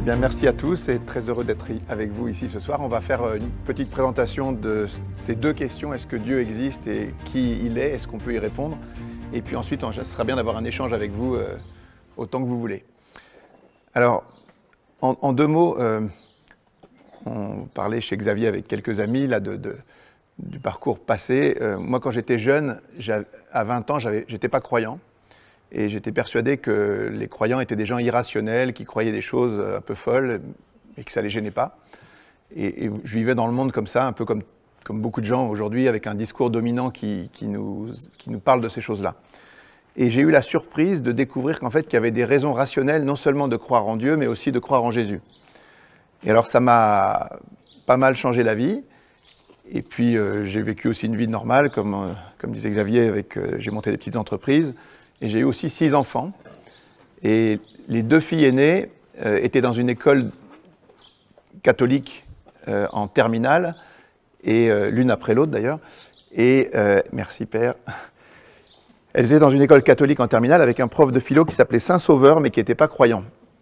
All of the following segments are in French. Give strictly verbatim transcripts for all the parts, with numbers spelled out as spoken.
Bien, merci à tous et très heureux d'être avec vous ici ce soir. On va faire une petite présentation de ces deux questions. Est-ce que Dieu existe et qui il est? Est-ce qu'on peut y répondre? Et puis ensuite, ce sera bien d'avoir un échange avec vous euh, autant que vous voulez. Alors, en, en deux mots, euh, on parlait chez Xavier avec quelques amis là, de, de, du parcours passé. Euh, moi, quand j'étais jeune, à vingt ans, j'étais pas croyant. Et j'étais persuadé que les croyants étaient des gens irrationnels, qui croyaient des choses un peu folles, et que ça ne les gênait pas. Et, et je vivais dans le monde comme ça, un peu comme, comme beaucoup de gens aujourd'hui, avec un discours dominant qui, qui, nous, qui nous parle de ces choses-là. Et j'ai eu la surprise de découvrir qu'en fait, qu'il y avait des raisons rationnelles, non seulement de croire en Dieu, mais aussi de croire en Jésus. Et alors, ça m'a pas mal changé la vie. Et puis, euh, j'ai vécu aussi une vie normale, comme, euh, comme disait Xavier, avec, euh, j'ai monté des petites entreprises. Et j'ai eu aussi six enfants. Et les deux filles aînées euh, étaient dans une école catholique euh, en terminale, et euh, l'une après l'autre d'ailleurs. Et euh, merci Père. Elles étaient dans une école catholique en terminale avec un prof de philo qui s'appelait Saint-Sauveur, mais qui n'était pas croyant.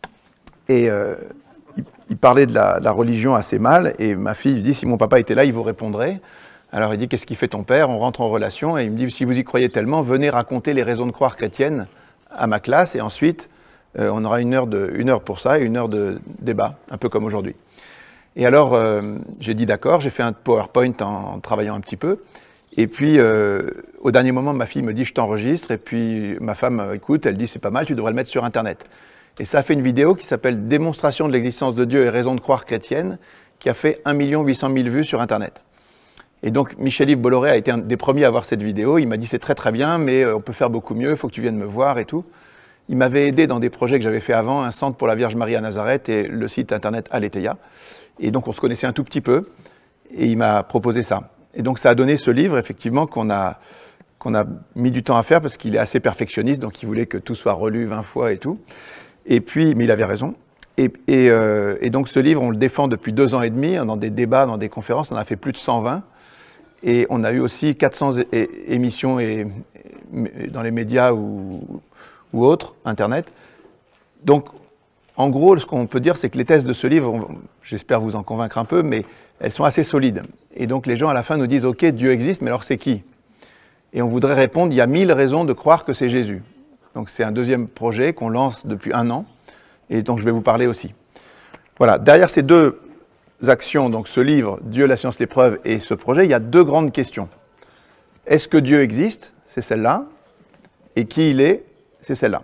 Et euh, il, il parlait de la, la religion assez mal. Et ma fille lui dit, si mon papa était là, il vous répondrait. Alors il dit, qu'est-ce qu'il fait ton père? On rentre en relation et il me dit, si vous y croyez tellement, venez raconter les raisons de croire chrétiennes à ma classe et ensuite euh, on aura une heure, de, une heure pour ça et une heure de débat, un peu comme aujourd'hui. Et alors euh, j'ai dit d'accord, j'ai fait un PowerPoint en, en travaillant un petit peu et puis euh, au dernier moment ma fille me dit, je t'enregistre et puis ma femme écoute, elle dit, c'est pas mal, tu devrais le mettre sur Internet. Et ça a fait une vidéo qui s'appelle « Démonstration de l'existence de Dieu et raison de croire chrétienne » qui a fait un million huit cent mille vues sur Internet. Et donc, Michel-Yves Bolloré a été un des premiers à voir cette vidéo. Il m'a dit, c'est très très bien, mais on peut faire beaucoup mieux, il faut que tu viennes me voir et tout. Il m'avait aidé dans des projets que j'avais fait avant, un centre pour la Vierge Marie à Nazareth et le site internet Aletheia. Et donc, on se connaissait un tout petit peu, et il m'a proposé ça. Et donc, ça a donné ce livre, effectivement, qu'on a, qu'on a mis du temps à faire, parce qu'il est assez perfectionniste, donc il voulait que tout soit relu vingt fois et tout. Et puis, mais il avait raison. Et, et, euh, et donc, ce livre, on le défend depuis deux ans et demi, dans des débats, dans des conférences, on en a fait plus de cent vingt. Et on a eu aussi quatre cents émissions et, et, dans les médias ou, ou autres, Internet. Donc, en gros, ce qu'on peut dire, c'est que les thèses de ce livre, j'espère vous en convaincre un peu, mais elles sont assez solides. Et donc, les gens, à la fin, nous disent, OK, Dieu existe, mais alors c'est qui? Et on voudrait répondre, il y a mille raisons de croire que c'est Jésus. Donc, c'est un deuxième projet qu'on lance depuis un an, et dont je vais vous parler aussi. Voilà, derrière ces deux actions, donc ce livre, Dieu, la science, l'épreuve, et ce projet, il y a deux grandes questions. Est-ce que Dieu existe? C'est celle-là. Et qui il est? C'est celle-là.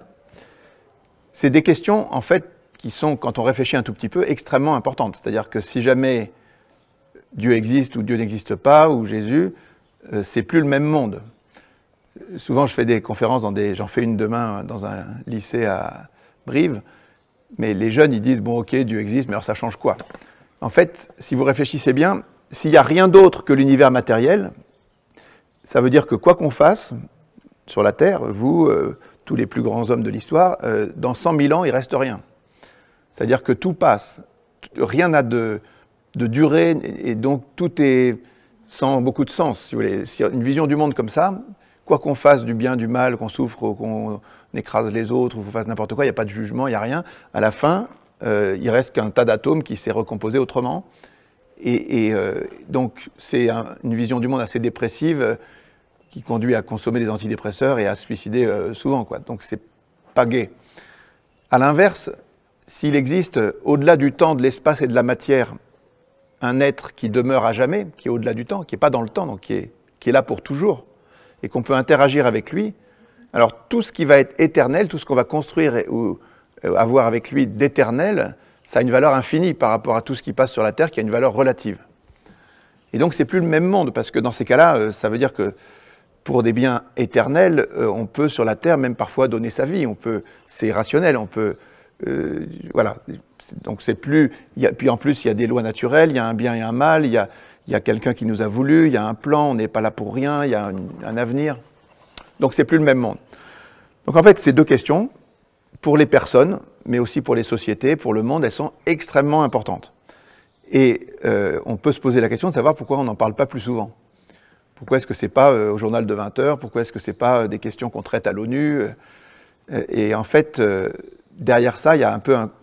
C'est des questions, en fait, qui sont, quand on réfléchit un tout petit peu, extrêmement importantes. C'est-à-dire que si jamais Dieu existe ou Dieu n'existe pas, ou Jésus, euh, c'est plus le même monde. Souvent, je fais des conférences, dans des, j'en fais une demain dans un lycée à Brive, mais les jeunes, ils disent, bon, ok, Dieu existe, mais alors ça change quoi? En fait, si vous réfléchissez bien, s'il n'y a rien d'autre que l'univers matériel, ça veut dire que quoi qu'on fasse sur la Terre, vous, euh, tous les plus grands hommes de l'histoire, euh, dans cent mille ans, il ne reste rien. C'est-à-dire que tout passe, rien n'a de, de durée, et donc tout est sans beaucoup de sens. Si vous voulez. Si une vision du monde comme ça, quoi qu'on fasse, du bien, du mal, qu'on souffre, qu'on écrase les autres, ou qu'on fasse n'importe quoi, il n'y a pas de jugement, il n'y a rien. À la fin, Euh, il reste qu'un tas d'atomes qui s'est recomposé autrement. Et, et euh, donc, c'est un, une vision du monde assez dépressive euh, qui conduit à consommer des antidépresseurs et à se suicider euh, souvent, quoi. Donc, c'est pas gai. À l'inverse, s'il existe, au-delà du temps, de l'espace et de la matière, un être qui demeure à jamais, qui est au-delà du temps, qui n'est pas dans le temps, donc qui est, qui est là pour toujours, et qu'on peut interagir avec lui, alors tout ce qui va être éternel, tout ce qu'on va construire et, ou avoir avec lui d'éternel, ça a une valeur infinie par rapport à tout ce qui passe sur la Terre, qui a une valeur relative. Et donc, c'est plus le même monde, parce que dans ces cas-là, ça veut dire que pour des biens éternels, on peut sur la Terre même parfois donner sa vie. On peut, c'est rationnel, on peut, euh, voilà. Donc c'est plus. Il y a, puis en plus, il y a des lois naturelles, il y a un bien et un mal, il y a, il y a quelqu'un qui nous a voulu, il y a un plan, on n'est pas là pour rien, il y a un, un avenir. Donc c'est plus le même monde. Donc en fait, ces deux questions, pour les personnes, mais aussi pour les sociétés, pour le monde, elles sont extrêmement importantes. Et euh, on peut se poser la question de savoir pourquoi on n'en parle pas plus souvent. Pourquoi est-ce que ce n'est pas euh, au journal de vingt heures? Pourquoi est-ce que ce n'est pas euh, des questions qu'on traite à l'ONU? euh, Et en fait, euh, derrière ça, il y a un peu un,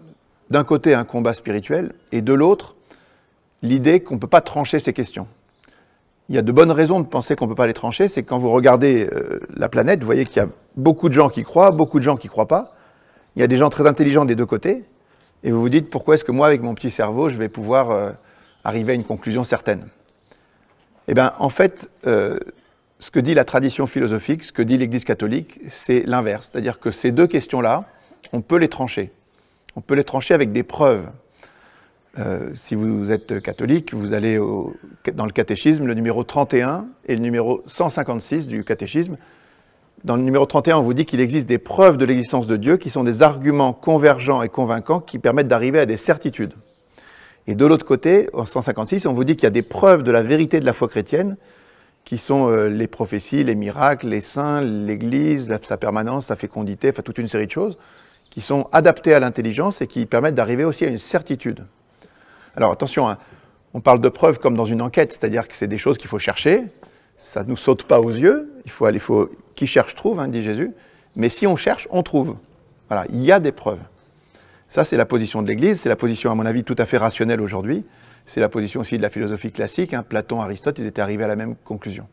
d'un côté un combat spirituel et de l'autre l'idée qu'on ne peut pas trancher ces questions. Il y a de bonnes raisons de penser qu'on ne peut pas les trancher, c'est quand vous regardez euh, la planète, vous voyez qu'il y a beaucoup de gens qui croient, beaucoup de gens qui ne croient pas. Il y a des gens très intelligents des deux côtés, et vous vous dites pourquoi est-ce que moi, avec mon petit cerveau, je vais pouvoir euh, arriver à une conclusion certaine. Eh bien, en fait, euh, ce que dit la tradition philosophique, ce que dit l'Église catholique, c'est l'inverse. C'est-à-dire que ces deux questions-là, on peut les trancher. On peut les trancher avec des preuves. Euh, si vous êtes catholique, vous allez au, dans le catéchisme, le numéro trente et un et le numéro cent cinquante-six du catéchisme. Dans le numéro trente et un, on vous dit qu'il existe des preuves de l'existence de Dieu qui sont des arguments convergents et convaincants qui permettent d'arriver à des certitudes. Et de l'autre côté, en cent cinquante-six, on vous dit qu'il y a des preuves de la vérité de la foi chrétienne qui sont euh, les prophéties, les miracles, les saints, l'Église, sa permanence, sa fécondité, enfin toute une série de choses qui sont adaptées à l'intelligence et qui permettent d'arriver aussi à une certitude. Alors attention, hein, on parle de preuves comme dans une enquête, c'est-à-dire que c'est des choses qu'il faut chercher, ça ne nous saute pas aux yeux, il faut aller, faut, qui cherche trouve, hein, dit Jésus, mais si on cherche, on trouve. Voilà, il y a des preuves. Ça, c'est la position de l'Église, c'est la position, à mon avis, tout à fait rationnelle aujourd'hui, c'est la position aussi de la philosophie classique, hein, Platon, Aristote, ils étaient arrivés à la même conclusion.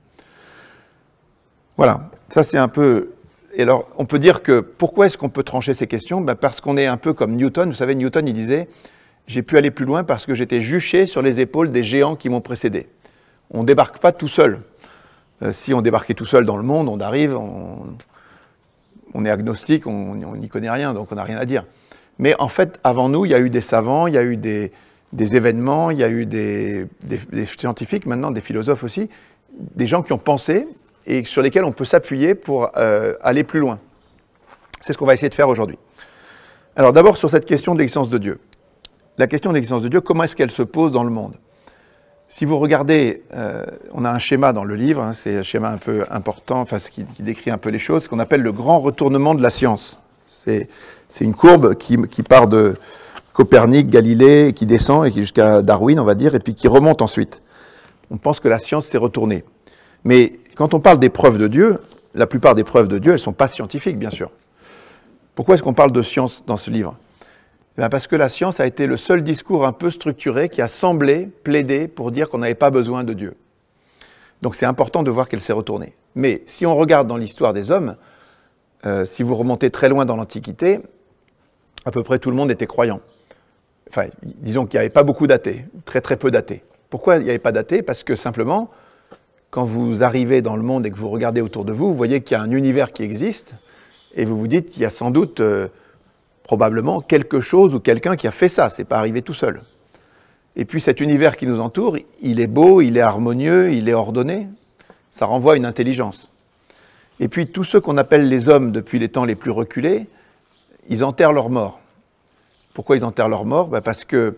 Voilà, ça c'est un peu... Et alors, on peut dire que, pourquoi est-ce qu'on peut trancher ces questions? Ben parce qu'on est un peu comme Newton, vous savez, Newton, il disait... J'ai pu aller plus loin parce que j'étais juché sur les épaules des géants qui m'ont précédé. On ne débarque pas tout seul. Euh, si on débarquait tout seul dans le monde, on arrive, on, on est agnostique, on n'y connaît rien, donc on n'a rien à dire. Mais en fait, avant nous, il y a eu des savants, il y a eu des, des événements, il y a eu des, des, des scientifiques, maintenant des philosophes aussi, des gens qui ont pensé et sur lesquels on peut s'appuyer pour euh, aller plus loin. C'est ce qu'on va essayer de faire aujourd'hui. Alors d'abord, sur cette question de l'existence de Dieu. La question de l'existence de Dieu, comment est-ce qu'elle se pose dans le monde? Si vous regardez, euh, on a un schéma dans le livre, hein, c'est un schéma un peu important, enfin, ce qui, qui décrit un peu les choses, ce qu'on appelle le grand retournement de la science. C'est une courbe qui, qui part de Copernic, Galilée, qui descend et qui jusqu'à Darwin, on va dire, et puis qui remonte ensuite. On pense que la science s'est retournée. Mais quand on parle des preuves de Dieu, la plupart des preuves de Dieu, elles ne sont pas scientifiques, bien sûr. Pourquoi est-ce qu'on parle de science dans ce livre? Eh bien parce que la science a été le seul discours un peu structuré qui a semblé plaider pour dire qu'on n'avait pas besoin de Dieu. Donc c'est important de voir qu'elle s'est retournée. Mais si on regarde dans l'histoire des hommes, euh, si vous remontez très loin dans l'Antiquité, à peu près tout le monde était croyant. Enfin, disons qu'il n'y avait pas beaucoup d'athées, très très peu d'athées. Pourquoi il n'y avait pas d'athées? Parce que simplement, quand vous arrivez dans le monde et que vous regardez autour de vous, vous voyez qu'il y a un univers qui existe, et vous vous dites qu'il y a sans doute... Euh, probablement quelque chose ou quelqu'un qui a fait ça, c'est pas arrivé tout seul. Et puis cet univers qui nous entoure, il est beau, il est harmonieux, il est ordonné, ça renvoie à une intelligence. Et puis tous ceux qu'on appelle les hommes depuis les temps les plus reculés, ils enterrent leurs morts. Pourquoi ils enterrent leurs morts? Ben parce que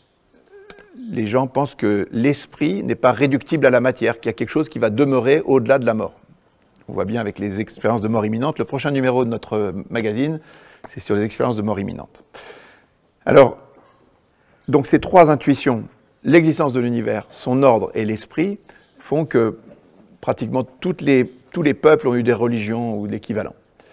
les gens pensent que l'esprit n'est pas réductible à la matière, qu'il y a quelque chose qui va demeurer au-delà de la mort. On voit bien avec les expériences de mort imminente, le prochain numéro de notre magazine, c'est sur les expériences de mort imminente. Alors, donc ces trois intuitions, l'existence de l'univers, son ordre et l'esprit, font que pratiquement toutes les, tous les peuples ont eu des religions ou l'équivalent.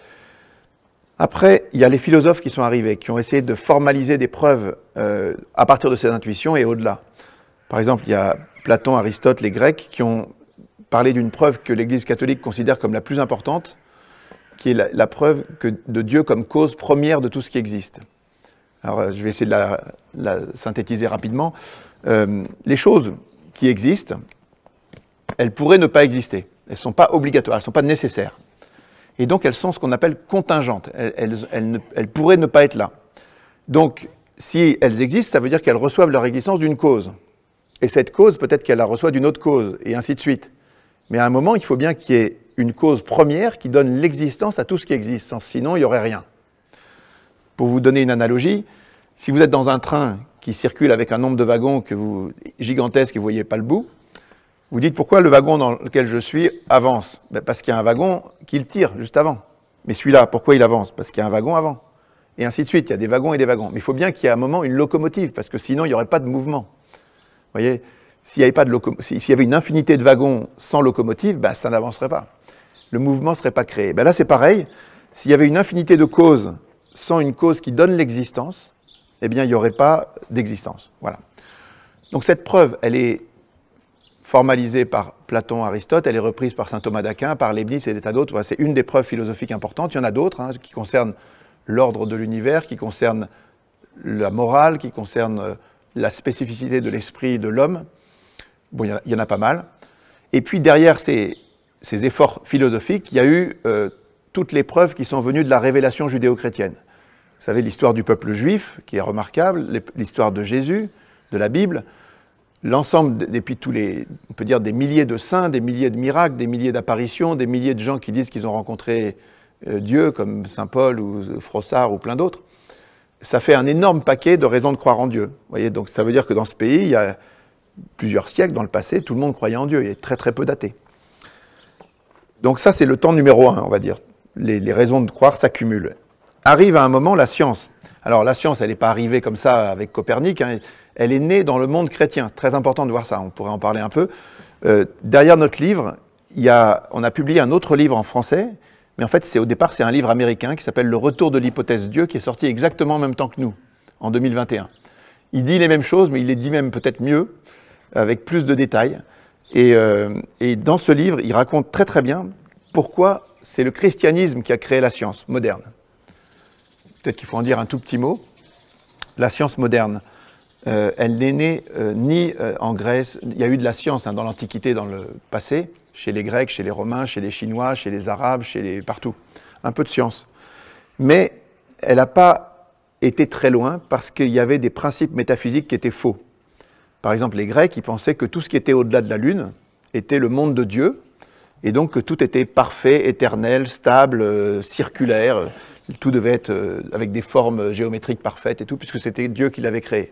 Après, il y a les philosophes qui sont arrivés, qui ont essayé de formaliser des preuves euh, à partir de ces intuitions et au-delà. Par exemple, il y a Platon, Aristote, les Grecs, qui ont parlé d'une preuve que l'Église catholique considère comme la plus importante, qui est la, la preuve que, de Dieu comme cause première de tout ce qui existe. Alors, je vais essayer de la, la synthétiser rapidement. Euh, les choses qui existent, elles pourraient ne pas exister. Elles ne sont pas obligatoires, elles ne sont pas nécessaires. Et donc, elles sont ce qu'on appelle contingentes. Elles, elles, elles, ne, elles pourraient ne pas être là. Donc, si elles existent, ça veut dire qu'elles reçoivent leur existence d'une cause. Et cette cause, peut-être qu'elle la reçoit d'une autre cause, et ainsi de suite. Mais à un moment, il faut bien qu'il y ait une cause première qui donne l'existence à tout ce qui existe, sinon il n'y aurait rien. Pour vous donner une analogie, si vous êtes dans un train qui circule avec un nombre de wagons que vous, gigantesque et vous ne voyez pas le bout, vous dites pourquoi le wagon dans lequel je suis avance? Ben parce qu'il y a un wagon qui le tire juste avant. Mais celui-là, pourquoi il avance? Parce qu'il y a un wagon avant. Et ainsi de suite, il y a des wagons et des wagons. Mais il faut bien qu'il y ait à un moment une locomotive, parce que sinon il n'y aurait pas de mouvement. Vous voyez, s'il y avait pas de loco- s'il y avait une infinité de wagons sans locomotive, ben ça n'avancerait pas. Le mouvement ne serait pas créé. Ben là, c'est pareil. S'il y avait une infinité de causes sans une cause qui donne l'existence, eh bien, il n'y aurait pas d'existence. Voilà. Donc cette preuve, elle est formalisée par Platon, Aristote, elle est reprise par saint Thomas d'Aquin, par Leibniz et des tas d'autres. Voilà, c'est une des preuves philosophiques importantes. Il y en a d'autres hein, qui concernent l'ordre de l'univers, qui concernent la morale, qui concernent la spécificité de l'esprit de l'homme. Bon, il y, en a, il y en a pas mal. Et puis derrière ces, ces efforts philosophiques, il y a eu euh, toutes les preuves qui sont venues de la révélation judéo-chrétienne. Vous savez, l'histoire du peuple juif, qui est remarquable, l'histoire de Jésus, de la Bible, l'ensemble, et puis tous les, on peut dire des milliers de saints, des milliers de miracles, des milliers d'apparitions, des milliers de gens qui disent qu'ils ont rencontré euh, Dieu, comme saint Paul ou Froissart ou plein d'autres. Ça fait un énorme paquet de raisons de croire en Dieu. Vous voyez, donc ça veut dire que dans ce pays, il y a plusieurs siècles, dans le passé, tout le monde croyait en Dieu, il y a très très peu d'athées. Donc ça, c'est le temps numéro un, on va dire. Les, les raisons de croire s'accumulent. Arrive à un moment la science. Alors la science, elle n'est pas arrivée comme ça avec Copernic, hein. Elle est née dans le monde chrétien. C'est très important de voir ça, on pourrait en parler un peu. Euh, derrière notre livre, il y a, on a publié un autre livre en français, mais en fait, c'est, au départ, c'est un livre américain qui s'appelle « Le retour de l'hypothèse Dieu » qui est sorti exactement en même temps que nous, en deux mille vingt et un. Il dit les mêmes choses, mais il les dit même peut-être mieux, avec plus de détails. Et, euh, et dans ce livre, il raconte très très bien pourquoi c'est le christianisme qui a créé la science moderne. Peut-être qu'il faut en dire un tout petit mot. La science moderne, euh, elle n'est née euh, ni euh, en Grèce. Il y a eu de la science hein, dans l'Antiquité, dans le passé, chez les Grecs, chez les Romains, chez les Chinois, chez les Arabes, chez les... partout. Un peu de science. Mais elle n'a pas été très loin parce qu'il y avait des principes métaphysiques qui étaient faux. Par exemple, les Grecs, ils pensaient que tout ce qui était au-delà de la Lune était le monde de Dieu, et donc que tout était parfait, éternel, stable, euh, circulaire. Tout devait être euh, avec des formes géométriques parfaites et tout, puisque c'était Dieu qui l'avait créé.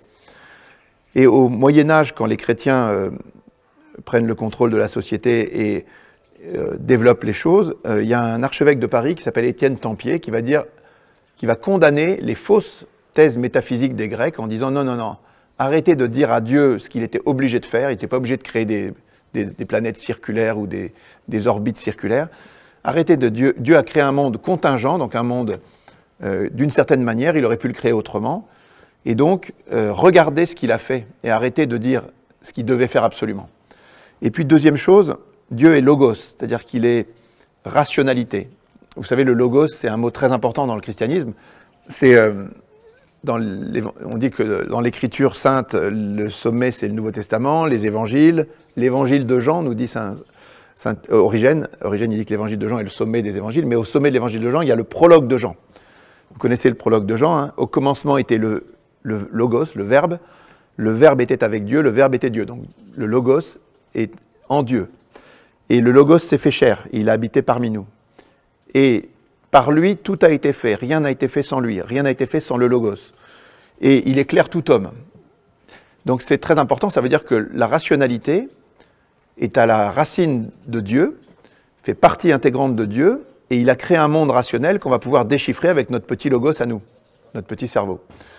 Et au Moyen-Âge, quand les chrétiens euh, prennent le contrôle de la société et euh, développent les choses, euh, il y a un archevêque de Paris qui s'appelle Étienne Tempier qui va dire, qui va condamner les fausses thèses métaphysiques des Grecs en disant non, non, non, arrêtez de dire à Dieu ce qu'il était obligé de faire, il n'était pas obligé de créer des, des, des planètes circulaires ou des, des orbites circulaires. Arrêtez de Dieu, Dieu a créé un monde contingent, donc un monde euh, d'une certaine manière, il aurait pu le créer autrement. Et donc, euh, regardez ce qu'il a fait et arrêtez de dire ce qu'il devait faire absolument. Et puis, deuxième chose, Dieu est logos, c'est-à-dire qu'il est rationalité. Vous savez, le logos, c'est un mot très important dans le christianisme. C'est, euh, dans on dit que dans l'écriture sainte, le sommet, c'est le Nouveau Testament, les évangiles. L'évangile de Jean, nous dit saint Saint Origène, Origène il dit que l'évangile de Jean est le sommet des évangiles, mais au sommet de l'évangile de Jean, il y a le prologue de Jean. Vous connaissez le prologue de Jean, hein. Au commencement était le, le logos, le verbe, le verbe était avec Dieu, le verbe était Dieu. Donc le logos est en Dieu. Et le logos s'est fait chair, il a habité parmi nous. Et par lui, tout a été fait, rien n'a été fait sans lui, rien n'a été fait sans le logos. Et il éclaire tout homme. Donc c'est très important, ça veut dire que la rationalité est à la racine de Dieu, fait partie intégrante de Dieu, et il a créé un monde rationnel qu'on va pouvoir déchiffrer avec notre petit logos à nous, notre petit cerveau.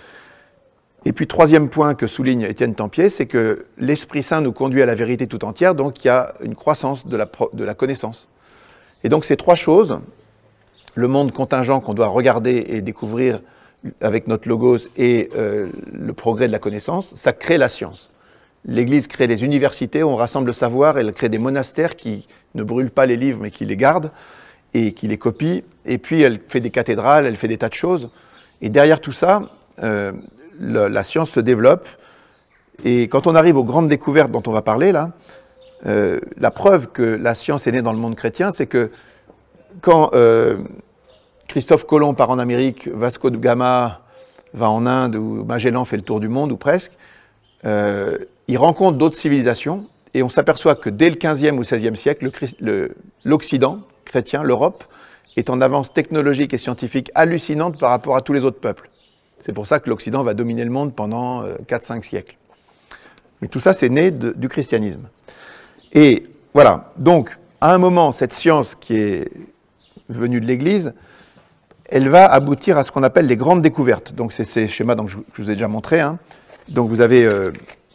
Et puis, troisième point que souligne Étienne Tempier, c'est que l'Esprit Saint nous conduit à la vérité tout entière, donc il y a une croissance de la, de la connaissance. Et donc ces trois choses, le monde contingent qu'on doit regarder et découvrir avec notre logos et euh, le progrès de la connaissance, ça crée la science. L'Église crée des universités où on rassemble le savoir, elle crée des monastères qui ne brûlent pas les livres mais qui les gardent et qui les copient. Et puis elle fait des cathédrales, elle fait des tas de choses. Et derrière tout ça, euh, le, la science se développe. Et quand on arrive aux grandes découvertes dont on va parler là, euh, la preuve que la science est née dans le monde chrétien, c'est que quand euh, Christophe Colomb part en Amérique, Vasco de Gama va en Inde, ou Magellan fait le tour du monde, ou presque, euh, il rencontre d'autres civilisations, et on s'aperçoit que dès le quinzième ou seizième siècle, l'Occident chrétien, l'Europe, est en avance technologique et scientifique hallucinante par rapport à tous les autres peuples. C'est pour ça que l'Occident va dominer le monde pendant quatre à cinq siècles. Mais tout ça, c'est né de, du christianisme. Et voilà, donc, à un moment, cette science qui est venue de l'Église, elle va aboutir à ce qu'on appelle les grandes découvertes. Donc, c'est ces schémas que je, je vous ai déjà montrés. Hein. Donc, vous avez euh,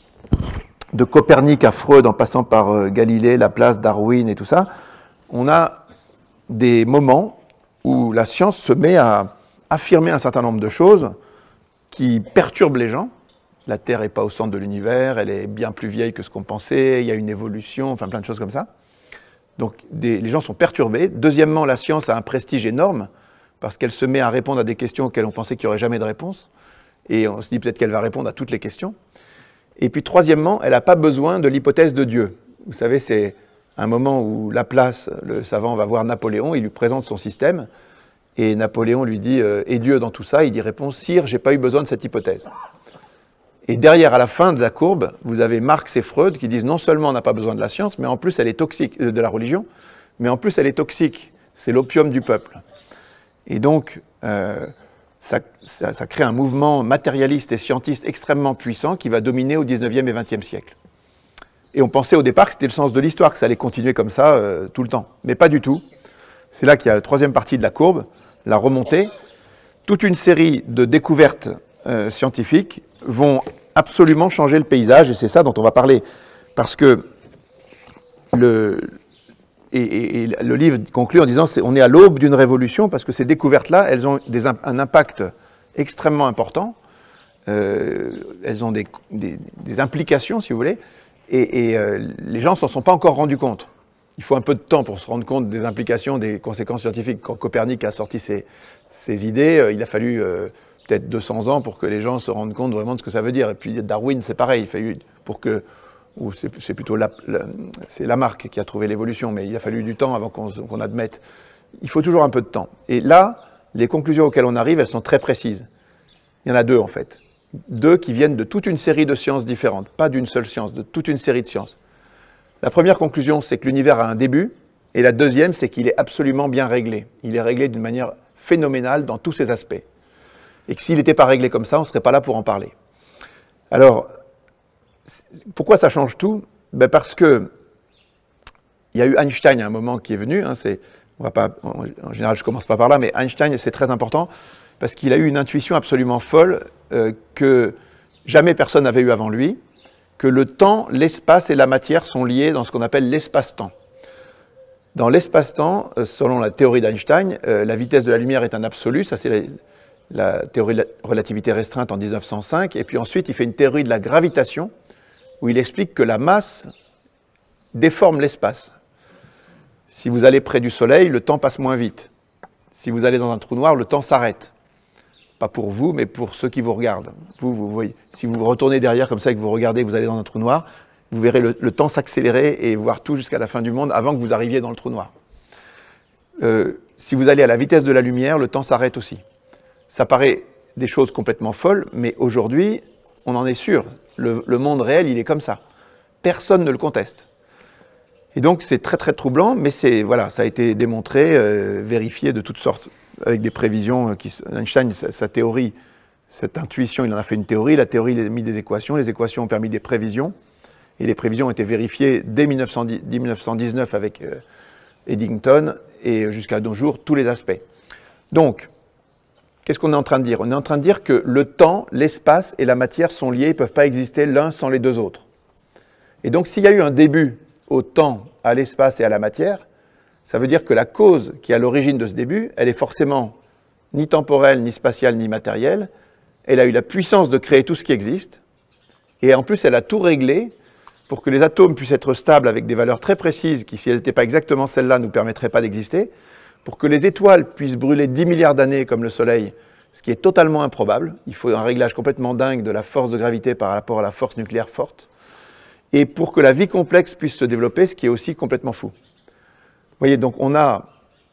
de Copernic à Freud, en passant par euh, Galilée, Laplace, Darwin et tout ça. On a des moments où la science se met à affirmer un certain nombre de choses qui perturbe les gens. La Terre n'est pas au centre de l'univers, elle est bien plus vieille que ce qu'on pensait, il y a une évolution, enfin plein de choses comme ça. Donc des, les gens sont perturbés. Deuxièmement, la science a un prestige énorme, parce qu'elle se met à répondre à des questions auxquelles on pensait qu'il n'y aurait jamais de réponse. Et on se dit peut-être qu'elle va répondre à toutes les questions. Et puis troisièmement, elle n'a pas besoin de l'hypothèse de Dieu. Vous savez, c'est un moment où Laplace, le savant, va voir Napoléon, il lui présente son système, et Napoléon lui dit euh, « Et Dieu dans tout ça ?» Il dit « Réponse, sire, j'ai pas eu besoin de cette hypothèse. » Et derrière, à la fin de la courbe, vous avez Marx et Freud qui disent non seulement on n'a pas besoin de la science, mais en plus elle est toxique, euh, de la religion, mais en plus elle est toxique. C'est l'opium du peuple. Et donc, euh, ça, ça, ça crée un mouvement matérialiste et scientiste extrêmement puissant qui va dominer au dix-neuvième et vingtième siècle. Et on pensait au départ que c'était le sens de l'histoire, que ça allait continuer comme ça euh, tout le temps. Mais pas du tout. C'est là qu'il y a la troisième partie de la courbe, la remontée. Toute une série de découvertes euh, scientifiques vont absolument changer le paysage, et c'est ça dont on va parler. Parce que le, et, et, et le livre conclut en disant qu'on est à l'aube d'une révolution, parce que ces découvertes-là, elles ont des, un impact extrêmement important, euh, elles ont des, des, des implications, si vous voulez, et, et euh, les gens ne s'en sont pas encore rendus compte. Il faut un peu de temps pour se rendre compte des implications, des conséquences scientifiques. Quand Copernic a sorti ses, ses idées, euh, il a fallu euh, peut-être deux cents ans pour que les gens se rendent compte vraiment de ce que ça veut dire. Et puis Darwin, c'est pareil, il a fallu pour que, ou c'est plutôt la, la, c'est Lamarck qui a trouvé l'évolution, mais il a fallu du temps avant qu'on qu'on admette. Il faut toujours un peu de temps. Et là, les conclusions auxquelles on arrive, elles sont très précises. Il y en a deux en fait. Deux qui viennent de toute une série de sciences différentes, pas d'une seule science, de toute une série de sciences. La première conclusion, c'est que l'univers a un début, et la deuxième, c'est qu'il est absolument bien réglé. Il est réglé d'une manière phénoménale dans tous ses aspects. Et que s'il n'était pas réglé comme ça, on ne serait pas là pour en parler. Alors, pourquoi ça change tout? Ben parce que il y a eu Einstein à un moment qui est venu, hein, c'est, on va pas, en, en général je ne commence pas par là, mais Einstein, c'est très important, parce qu'il a eu une intuition absolument folle euh, que jamais personne n'avait eu avant lui, que le temps, l'espace et la matière sont liés dans ce qu'on appelle l'espace-temps. Dans l'espace-temps, euh, selon la théorie d'Einstein, euh, la vitesse de la lumière est un absolu, ça c'est la, la théorie de la relativité restreinte en mille neuf cent cinq, et puis ensuite il fait une théorie de la gravitation, où il explique que la masse déforme l'espace. Si vous allez près du Soleil, le temps passe moins vite. Si vous allez dans un trou noir, le temps s'arrête. Pas pour vous, mais pour ceux qui vous regardent. Vous, vous voyez, si vous retournez derrière comme ça et que vous regardez, vous allez dans un trou noir, vous verrez le, le temps s'accélérer et voir tout jusqu'à la fin du monde avant que vous arriviez dans le trou noir. Euh, si vous allez à la vitesse de la lumière, le temps s'arrête aussi. Ça paraît des choses complètement folles, mais aujourd'hui, on en est sûr. Le, le monde réel, il est comme ça. Personne ne le conteste. Et donc, c'est très très troublant, mais c'est voilà, ça a été démontré, euh, vérifié de toutes sortes, avec des prévisions. Qui, Einstein, sa, sa théorie, cette intuition, il en a fait une théorie. La théorie, il a mis des équations. Les équations ont permis des prévisions. Et les prévisions ont été vérifiées dès mille neuf cent dix-neuf avec euh, Eddington et jusqu'à nos jours, tous les aspects. Donc, qu'est-ce qu'on est en train de dire? On est en train de dire que le temps, l'espace et la matière sont liés, ils ne peuvent pas exister l'un sans les deux autres. Et donc, s'il y a eu un début au temps, à l'espace et à la matière, ça veut dire que la cause qui est à l'origine de ce début, elle est forcément ni temporelle, ni spatiale, ni matérielle. Elle a eu la puissance de créer tout ce qui existe. Et en plus, elle a tout réglé pour que les atomes puissent être stables avec des valeurs très précises qui, si elles n'étaient pas exactement celles-là, ne nous permettraient pas d'exister. Pour que les étoiles puissent brûler dix milliards d'années comme le Soleil, ce qui est totalement improbable. Il faut un réglage complètement dingue de la force de gravité par rapport à la force nucléaire forte. Et pour que la vie complexe puisse se développer, ce qui est aussi complètement fou. Vous voyez, donc on a,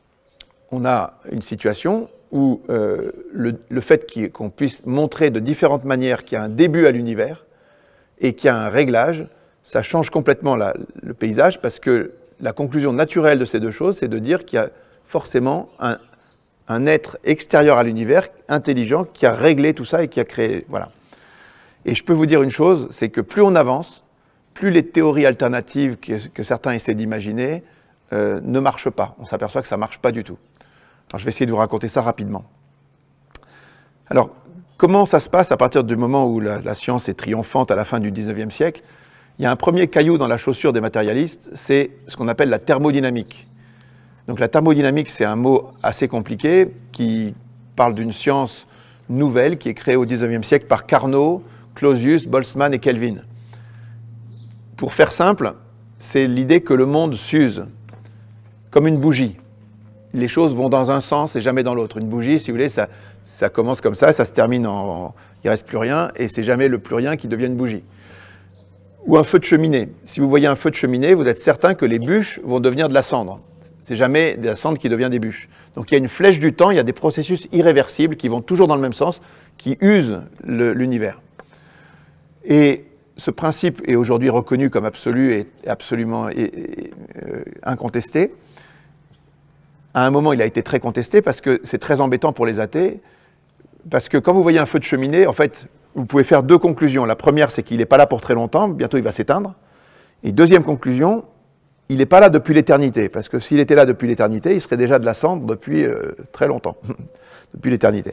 on a une situation où euh, le, le fait qu'on puisse montrer de différentes manières qu'il y a un début à l'univers et qu'il y a un réglage, ça change complètement la, le paysage, parce que la conclusion naturelle de ces deux choses, c'est de dire qu'il y a forcément un, un être extérieur à l'univers, intelligent, qui a réglé tout ça et qui a créé... Voilà. Et je peux vous dire une chose, c'est que plus on avance, plus les théories alternatives que, que certains essaient d'imaginer euh, ne marchent pas. On s'aperçoit que ça ne marche pas du tout. Alors, je vais essayer de vous raconter ça rapidement. Alors, comment ça se passe à partir du moment où la, la science est triomphante à la fin du dix-neuvième siècle? Il y a un premier caillou dans la chaussure des matérialistes, c'est ce qu'on appelle la thermodynamique. Donc la thermodynamique, c'est un mot assez compliqué qui parle d'une science nouvelle qui est créée au dix-neuvième siècle par Carnot, Clausius, Boltzmann et Kelvin. Pour faire simple, c'est l'idée que le monde s'use comme une bougie. Les choses vont dans un sens et jamais dans l'autre. Une bougie, si vous voulez, ça, ça commence comme ça, ça se termine en... il ne reste plus rien, et c'est jamais le plus rien qui devient une bougie. Ou un feu de cheminée. Si vous voyez un feu de cheminée, vous êtes certain que les bûches vont devenir de la cendre. C'est jamais de la cendre qui devient des bûches. Donc il y a une flèche du temps, il y a des processus irréversibles qui vont toujours dans le même sens, qui usent l'univers. Et ce principe est aujourd'hui reconnu comme absolu et absolument et, et, euh, incontesté. À un moment, il a été très contesté parce que c'est très embêtant pour les athées, parce que quand vous voyez un feu de cheminée, en fait, vous pouvez faire deux conclusions. La première, c'est qu'il n'est pas là pour très longtemps, bientôt il va s'éteindre. Et deuxième conclusion, il n'est pas là depuis l'éternité, parce que s'il était là depuis l'éternité, il serait déjà de la cendre depuis euh, très longtemps, depuis l'éternité.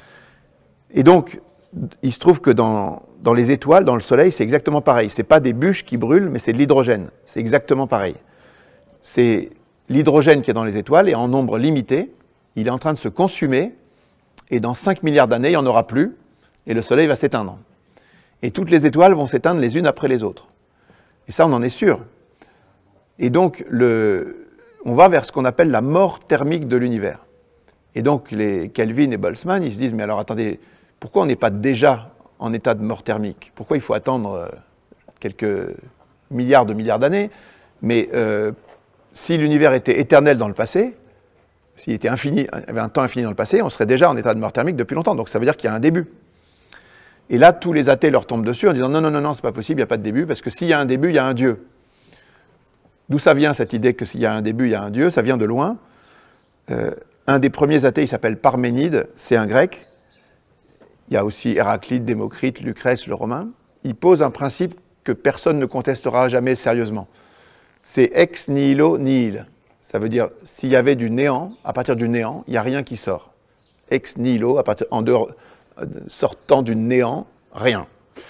Et donc, il se trouve que dans, dans les étoiles, dans le Soleil, c'est exactement pareil. Ce n'est pas des bûches qui brûlent, mais c'est de l'hydrogène. C'est exactement pareil. C'est l'hydrogène qui est dans les étoiles, et en nombre limité, il est en train de se consumer, et dans cinq milliards d'années, il n'y en aura plus, et le Soleil va s'éteindre. Et toutes les étoiles vont s'éteindre les unes après les autres. Et ça, on en est sûr. Et donc, le, on va vers ce qu'on appelle la mort thermique de l'univers. Et donc, les Kelvin et Boltzmann, ils se disent, mais alors attendez, pourquoi on n'est pas déjà en état de mort thermique? Pourquoi il faut attendre quelques milliards de milliards d'années? Mais euh, si l'univers était éternel dans le passé, s'il était infini, avait un temps infini dans le passé, on serait déjà en état de mort thermique depuis longtemps. Donc ça veut dire qu'il y a un début. Et là, tous les athées leur tombent dessus en disant non, non, non, non, c'est pas possible, il n'y a pas de début, parce que s'il y a un début, il y a un Dieu. D'où ça vient cette idée que s'il y a un début, il y a un Dieu? Ça vient de loin. Euh, un des premiers athées, il s'appelle Parménide, c'est un grec. Il y a aussi Héraclite, Démocrite, Lucrèce, le romain. Il pose un principe que personne ne contestera jamais sérieusement. C'est ex nihilo nihil. Ça veut dire, s'il y avait du néant, à partir du néant, il n'y a rien qui sort. Ex nihilo, à partir, en dehors, sortant du néant, rien.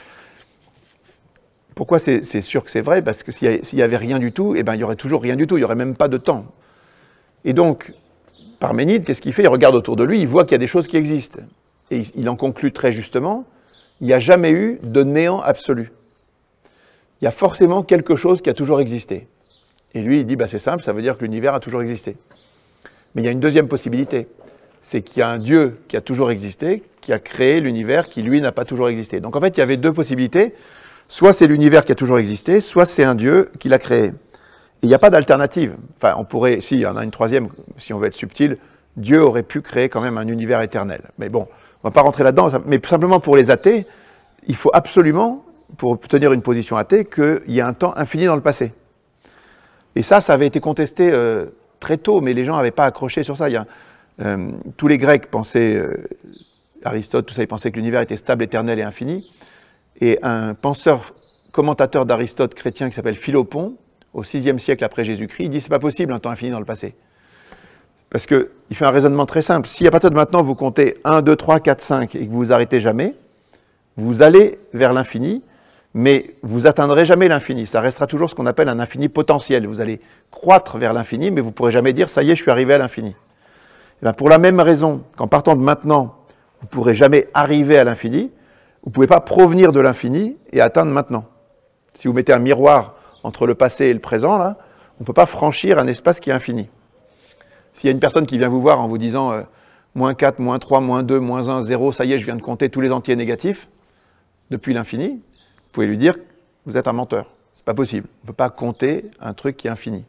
Pourquoi c'est sûr que c'est vrai? Parce que s'il n'y avait rien du tout, eh ben, il n'y aurait toujours rien du tout, il n'y aurait même pas de temps. Et donc, Parménide, qu'est-ce qu'il fait? Il regarde autour de lui, il voit qu'il y a des choses qui existent. Et il, il en conclut très justement, il n'y a jamais eu de néant absolu. Il y a forcément quelque chose qui a toujours existé. Et lui, il dit, bah, c'est simple, ça veut dire que l'univers a toujours existé. Mais il y a une deuxième possibilité, c'est qu'il y a un Dieu qui a toujours existé, qui a créé l'univers qui, lui, n'a pas toujours existé. Donc en fait, il y avait deux possibilités. Soit c'est l'univers qui a toujours existé, soit c'est un Dieu qui l'a créé. Et il n'y a pas d'alternative. Enfin, on pourrait, si, il y en a une troisième, si on veut être subtil, Dieu aurait pu créer quand même un univers éternel. Mais bon, on ne va pas rentrer là-dedans, mais simplement pour les athées, il faut absolument, pour tenir une position athée, qu'il y ait un temps infini dans le passé. Et ça, ça avait été contesté euh, très tôt, mais les gens n'avaient pas accroché sur ça. Il y a, euh, tous les Grecs pensaient, euh, Aristote, tout ça, ils pensaient que l'univers était stable, éternel et infini. Et un penseur, commentateur d'Aristote chrétien qui s'appelle Philopon, au sixième siècle après Jésus-Christ, il dit « c'est pas possible un temps infini dans le passé ». Parce qu'il fait un raisonnement très simple. Si à partir de maintenant, vous comptez un, deux, trois, quatre, cinq et que vous vous arrêtez jamais, vous allez vers l'infini, mais vous atteindrez jamais l'infini. Ça restera toujours ce qu'on appelle un infini potentiel. Vous allez croître vers l'infini, mais vous ne pourrez jamais dire « ça y est, je suis arrivé à l'infini ». Pour la même raison qu'en partant de maintenant, vous ne pourrez jamais arriver à l'infini, vous ne pouvez pas provenir de l'infini et atteindre maintenant. Si vous mettez un miroir entre le passé et le présent, là, on ne peut pas franchir un espace qui est infini. S'il y a une personne qui vient vous voir en vous disant euh, moins quatre, moins trois, moins deux, moins un, zéro, ça y est, je viens de compter tous les entiers négatifs depuis l'infini, vous pouvez lui dire vous êtes un menteur. C'est pas possible. On ne peut pas compter un truc qui est infini.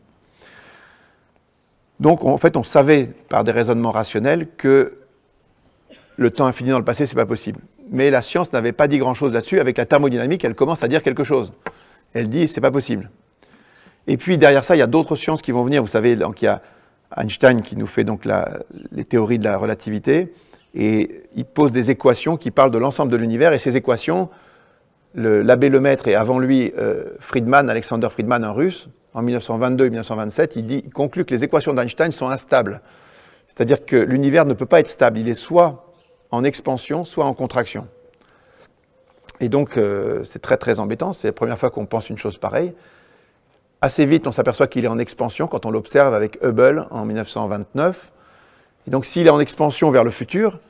Donc, en fait, on savait par des raisonnements rationnels que le temps infini dans le passé, c'est pas possible. Mais la science n'avait pas dit grand-chose là-dessus. Avec la thermodynamique, elle commence à dire quelque chose. Elle dit, c'est pas possible. Et puis, derrière ça, il y a d'autres sciences qui vont venir. Vous savez, donc, il y a Einstein qui nous fait donc la, les théories de la relativité. Et il pose des équations qui parlent de l'ensemble de l'univers. Et ces équations, l'abbé Lemaître et avant lui, euh, Friedman, Alexander Friedman, un russe, en mille neuf cent vingt-deux et mille neuf cent vingt-sept, il, dit, il conclut que les équations d'Einstein sont instables. C'est-à-dire que l'univers ne peut pas être stable. Il est soit en expansion, soit en contraction. Et donc, euh, c'est très très embêtant. C'est la première fois qu'on pense une chose pareille. Assez vite, on s'aperçoit qu'il est en expansion quand on l'observe avec Hubble en mille neuf cent vingt-neuf. Et donc, s'il est en expansion vers le futur,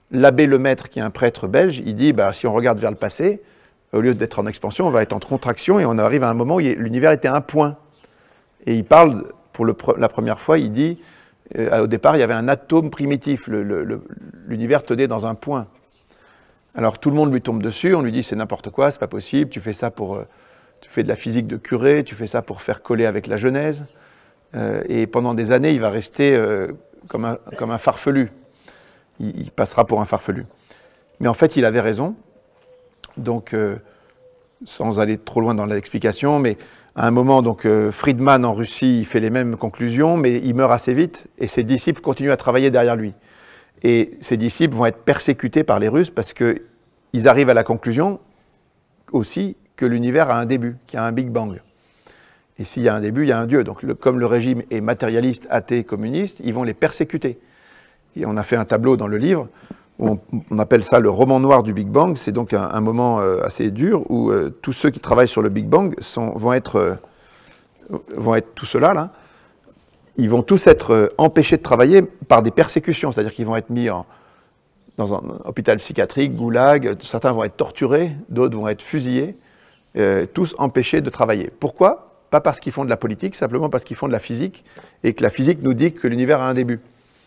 l'abbé Lemaître, qui est un prêtre belge, il dit, bah, si on regarde vers le passé, au lieu d'être en expansion, on va être en contraction, et on arrive à un moment où l'univers était un point. Et il parle, pour le, la première fois, il dit, euh, au départ, il y avait un atome primitif, l'univers tenait dans un point. Alors tout le monde lui tombe dessus, on lui dit, c'est n'importe quoi, c'est pas possible, tu fais ça pour... Euh, tu fais de la physique de curé, tu fais ça pour faire coller avec la Genèse. Euh, et pendant des années, il va rester euh, comme, un, comme un farfelu. Il, il passera pour un farfelu. Mais en fait, il avait raison. Donc, euh, sans aller trop loin dans l'explication, mais à un moment, donc, euh, Friedman en Russie, il fait les mêmes conclusions, mais il meurt assez vite, et ses disciples continuent à travailler derrière lui. Et ses disciples vont être persécutés par les Russes parce qu'ils arrivent à la conclusion aussi que l'univers a un début, qu'il y a un Big Bang. Et s'il y a un début, il y a un Dieu. Donc, le, comme le régime est matérialiste, athée, communiste, ils vont les persécuter. Et on a fait un tableau dans le livre, où on, on appelle ça le roman noir du Big Bang. C'est donc un, un moment euh, assez dur, où euh, tous ceux qui travaillent sur le Big Bang sont, vont, être, euh, vont être tous ceux-là, là. Ils vont tous être euh, empêchés de travailler par des persécutions, c'est-à-dire qu'ils vont être mis en, dans un hôpital psychiatrique, goulag, certains vont être torturés, d'autres vont être fusillés. Euh, tous empêchés de travailler. Pourquoi? Pas parce qu'ils font de la politique, simplement parce qu'ils font de la physique, et que la physique nous dit que l'univers a un début.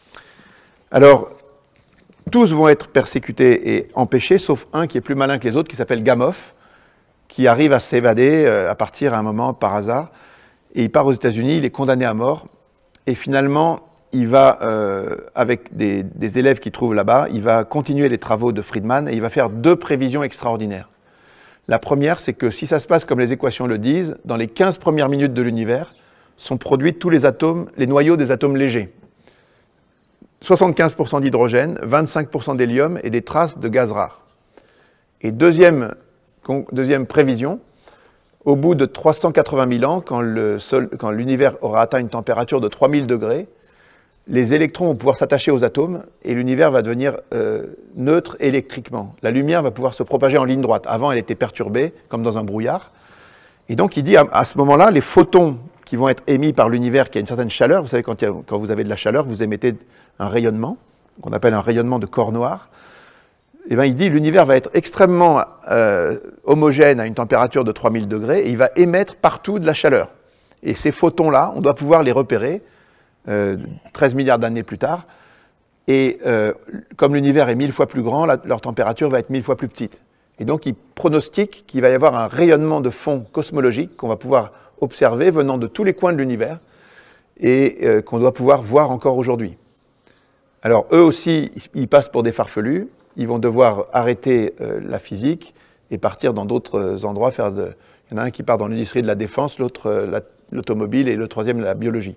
Alors, tous vont être persécutés et empêchés, sauf un qui est plus malin que les autres, qui s'appelle Gamow, qui arrive à s'évader, euh, à partir à un moment par hasard, et il part aux États-Unis, il est condamné à mort, et finalement, il va, euh, avec des, des élèves qu'il trouve là-bas, il va continuer les travaux de Friedman, et il va faire deux prévisions extraordinaires. La première, c'est que si ça se passe comme les équations le disent, dans les quinze premières minutes de l'univers, sont produits tous les atomes, les noyaux des atomes légers. soixante-quinze pour cent d'hydrogène, vingt-cinq pour cent d'hélium et des traces de gaz rares. Et deuxième, deuxième prévision, au bout de trois cent quatre-vingt mille ans, quand l'univers aura atteint une température de trois mille degrés, les électrons vont pouvoir s'attacher aux atomes et l'univers va devenir euh, neutre électriquement. La lumière va pouvoir se propager en ligne droite. Avant, elle était perturbée, comme dans un brouillard. Et donc, il dit, à, à ce moment-là, les photons qui vont être émis par l'univers qui a une certaine chaleur, vous savez, quand, il y a, quand vous avez de la chaleur, vous émettez un rayonnement, qu'on appelle un rayonnement de corps noir. Et bien, il dit, l'univers va être extrêmement euh, homogène à une température de trois mille degrés et il va émettre partout de la chaleur. Et ces photons-là, on doit pouvoir les repérer Euh, treize milliards d'années plus tard, et euh, comme l'univers est mille fois plus grand, la, leur température va être mille fois plus petite. Et donc il pronostique qu'il va y avoir un rayonnement de fond cosmologique qu'on va pouvoir observer venant de tous les coins de l'univers et euh, qu'on doit pouvoir voir encore aujourd'hui. Alors eux aussi, ils passent pour des farfelus, ils vont devoir arrêter euh, la physique et partir dans d'autres endroits, faire de... il y en a un qui part dans l'industrie de la défense, l'autre euh, l'automobile et le troisième la biologie.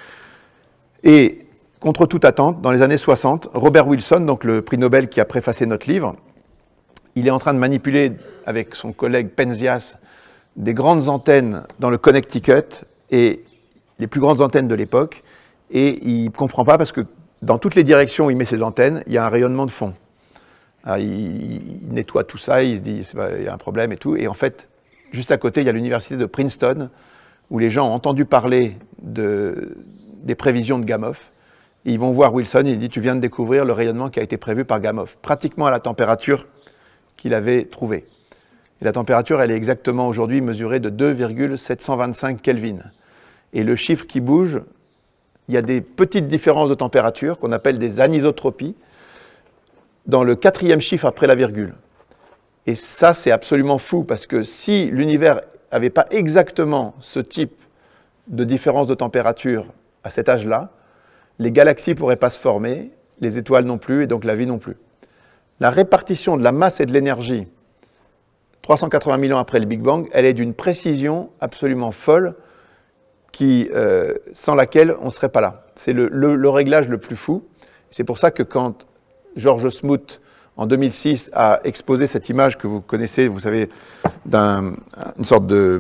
Et contre toute attente, dans les années soixante, Robert Wilson, donc le prix Nobel qui a préfacé notre livre, il est en train de manipuler avec son collègue Penzias des grandes antennes dans le Connecticut, et les plus grandes antennes de l'époque, et il ne comprend pas parce que dans toutes les directions où il met ses antennes, il y a un rayonnement de fond. Alors, il, il nettoie tout ça, il se dit il y a un problème et tout, et en fait, juste à côté, il y a l'université de Princeton, où les gens ont entendu parler de... des prévisions de Gamow, et ils vont voir Wilson, et il dit, tu viens de découvrir le rayonnement qui a été prévu par Gamow, pratiquement à la température qu'il avait trouvée. Et la température, elle est exactement aujourd'hui mesurée de deux virgule sept cent vingt-cinq Kelvin. Et le chiffre qui bouge, il y a des petites différences de température, qu'on appelle des anisotropies, dans le quatrième chiffre après la virgule. Et ça, c'est absolument fou, parce que si l'univers n'avait pas exactement ce type de différence de température à cet âge-là, les galaxies ne pourraient pas se former, les étoiles non plus, et donc la vie non plus. La répartition de la masse et de l'énergie, trois cent quatre-vingt mille ans après le Big Bang, elle est d'une précision absolument folle, qui, euh, sans laquelle on ne serait pas là. C'est le, le, le réglage le plus fou. C'est pour ça que quand George Smoot, en deux mille six, a exposé cette image que vous connaissez, vous savez, d'une sorte de...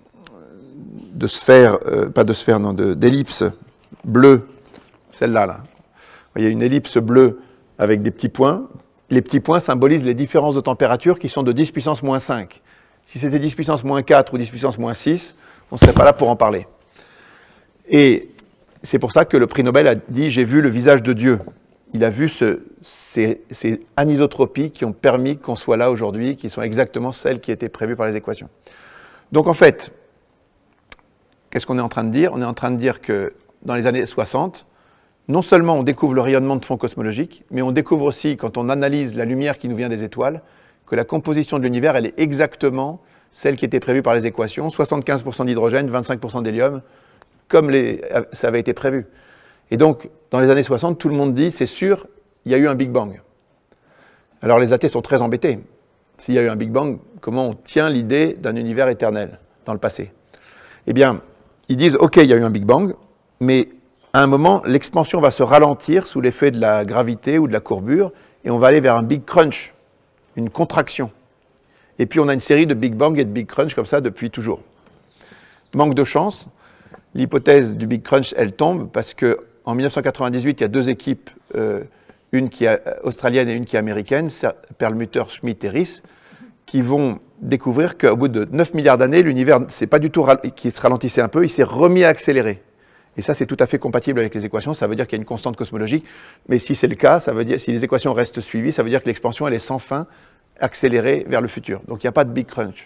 de sphère, euh, pas de sphère, non, d'ellipse bleue, celle-là, là. Il y a une ellipse bleue avec des petits points. Les petits points symbolisent les différences de température qui sont de dix puissance moins cinq. Si c'était dix puissance moins quatre ou dix puissance moins six, on ne serait pas là pour en parler. Et c'est pour ça que le prix Nobel a dit « J'ai vu le visage de Dieu ». il a vu ce, ces, ces anisotropies qui ont permis qu'on soit là aujourd'hui, qui sont exactement celles qui étaient prévues par les équations. Donc en fait, qu'est-ce qu'on est en train de dire? On est en train de dire que dans les années soixante, non seulement on découvre le rayonnement de fond cosmologique, mais on découvre aussi, quand on analyse la lumière qui nous vient des étoiles, que la composition de l'univers, elle est exactement celle qui était prévue par les équations, soixante-quinze pour cent d'hydrogène, vingt-cinq pour cent d'hélium, comme les, ça avait été prévu. Et donc, dans les années soixante, tout le monde dit, c'est sûr, il y a eu un Big Bang. Alors les athées sont très embêtés. S'il y a eu un Big Bang, comment on tient l'idée d'un univers éternel dans le passé? Eh bien, ils disent, ok, il y a eu un Big Bang, mais à un moment, l'expansion va se ralentir sous l'effet de la gravité ou de la courbure, et on va aller vers un Big Crunch, une contraction. Et puis on a une série de Big Bang et de Big Crunch comme ça depuis toujours. Manque de chance, l'hypothèse du Big Crunch, elle tombe parce qu'en mille neuf cent quatre-vingt-dix-huit, il y a deux équipes, euh, une qui est australienne et une qui est américaine, Perlmutter, Schmidt et Riss, qui vont découvrir qu'au bout de neuf milliards d'années, l'univers, c'est pas du tout qui se ralentissait un peu, il s'est remis à accélérer. Et ça, c'est tout à fait compatible avec les équations, ça veut dire qu'il y a une constante cosmologique, mais si c'est le cas, ça veut dire, si les équations restent suivies, ça veut dire que l'expansion, elle est sans fin, accélérée vers le futur. Donc il n'y a pas de Big Crunch.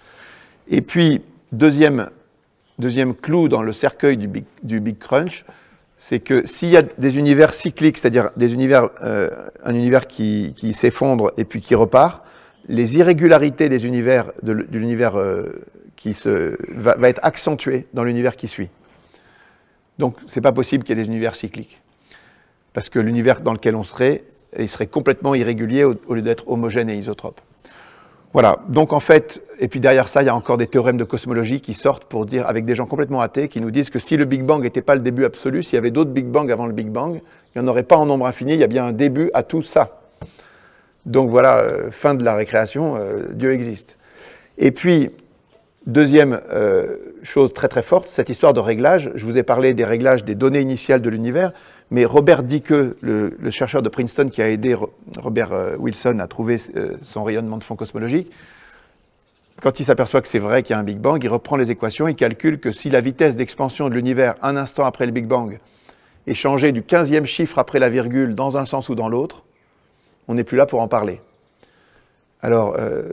Et puis, deuxième, deuxième clou dans le cercueil du Big, du Big Crunch, c'est que s'il y a des univers cycliques, c'est-à-dire des univers, euh, un univers qui, qui s'effondre et puis qui repart, les irrégularités des univers, de, de l'univers euh, qui se, va, va être accentuée dans l'univers qui suit. Donc, c'est pas possible qu'il y ait des univers cycliques. Parce que l'univers dans lequel on serait, il serait complètement irrégulier au, au lieu d'être homogène et isotrope. Voilà. Donc, en fait, et puis derrière ça, il y a encore des théorèmes de cosmologie qui sortent pour dire, avec des gens complètement athées, qui nous disent que si le Big Bang n'était pas le début absolu, s'il y avait d'autres Big Bang avant le Big Bang, il n'y en aurait pas en nombre infini, il y a bien un début à tout ça. Donc voilà, euh, fin de la récréation, euh, Dieu existe. Et puis, deuxième euh, chose très très forte, cette histoire de réglage. Je vous ai parlé des réglages des données initiales de l'univers, mais Robert Dicke, le, le chercheur de Princeton qui a aidé Robert euh, Wilson à trouver euh, son rayonnement de fond cosmologique, quand il s'aperçoit que c'est vrai qu'il y a un Big Bang, il reprend les équations, il calcule que si la vitesse d'expansion de l'univers un instant après le Big Bang est changée du quinzième chiffre après la virgule dans un sens ou dans l'autre, on n'est plus là pour en parler. Alors, euh,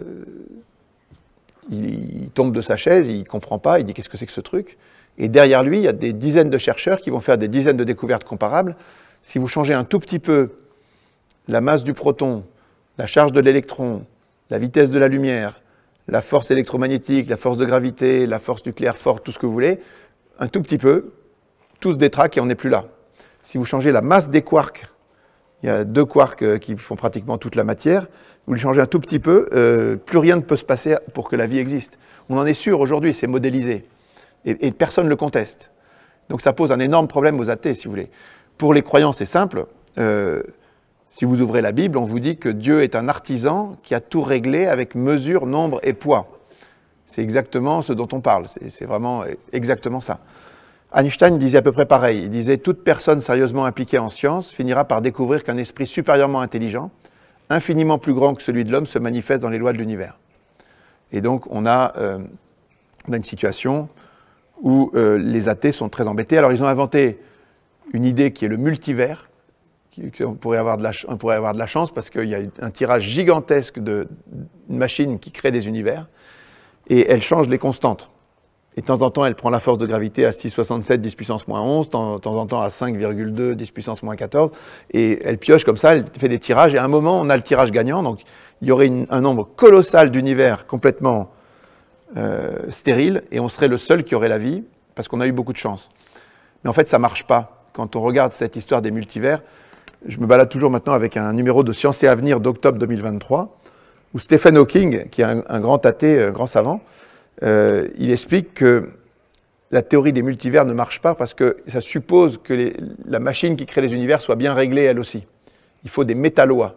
il, il tombe de sa chaise, il ne comprend pas, il dit qu'est-ce que c'est que ce truc? Et derrière lui, il y a des dizaines de chercheurs qui vont faire des dizaines de découvertes comparables. Si vous changez un tout petit peu la masse du proton, la charge de l'électron, la vitesse de la lumière, la force électromagnétique, la force de gravité, la force nucléaire forte, tout ce que vous voulez, un tout petit peu, tout se détraque et on n'est plus là. Si vous changez la masse des quarks, il y a deux quarks qui font pratiquement toute la matière, vous les changez un tout petit peu, euh, plus rien ne peut se passer pour que la vie existe. On en est sûr aujourd'hui, c'est modélisé. Et, et personne ne le conteste. Donc ça pose un énorme problème aux athées, si vous voulez. Pour les croyants, c'est simple. Euh, si vous ouvrez la Bible, on vous dit que Dieu est un artisan qui a tout réglé avec mesure, nombre et poids. C'est exactement ce dont on parle. C'est vraiment exactement ça. Einstein disait à peu près pareil. Il disait « Toute personne sérieusement impliquée en science finira par découvrir qu'un esprit supérieurement intelligent, infiniment plus grand que celui de l'homme, se manifeste dans les lois de l'univers. » Et donc, on a, euh, on a une situation où euh, les athées sont très embêtés. Alors, ils ont inventé une idée qui est le multivers. Qui, on, pourrait avoir de la, on pourrait avoir de la chance parce qu'il y a un tirage gigantesque de, de machines qui créent des univers et elles changent les constantes. Et de temps en temps, elle prend la force de gravité à six virgule soixante-sept, dix puissance moins onze, de temps, temps en temps à cinq virgule deux, dix puissance moins quatorze, et elle pioche comme ça, elle fait des tirages, et à un moment, on a le tirage gagnant, donc il y aurait une, un nombre colossal d'univers complètement euh, stériles, et on serait le seul qui aurait la vie, parce qu'on a eu beaucoup de chance. Mais en fait, ça ne marche pas. Quand on regarde cette histoire des multivers, je me balade toujours maintenant avec un numéro de Science et Avenir d'octobre deux mille vingt-trois, où Stephen Hawking, qui est un, un grand athée, un grand savant, Euh, il explique que la théorie des multivers ne marche pas parce que ça suppose que les, la machine qui crée les univers soit bien réglée elle aussi. Il faut des métalois.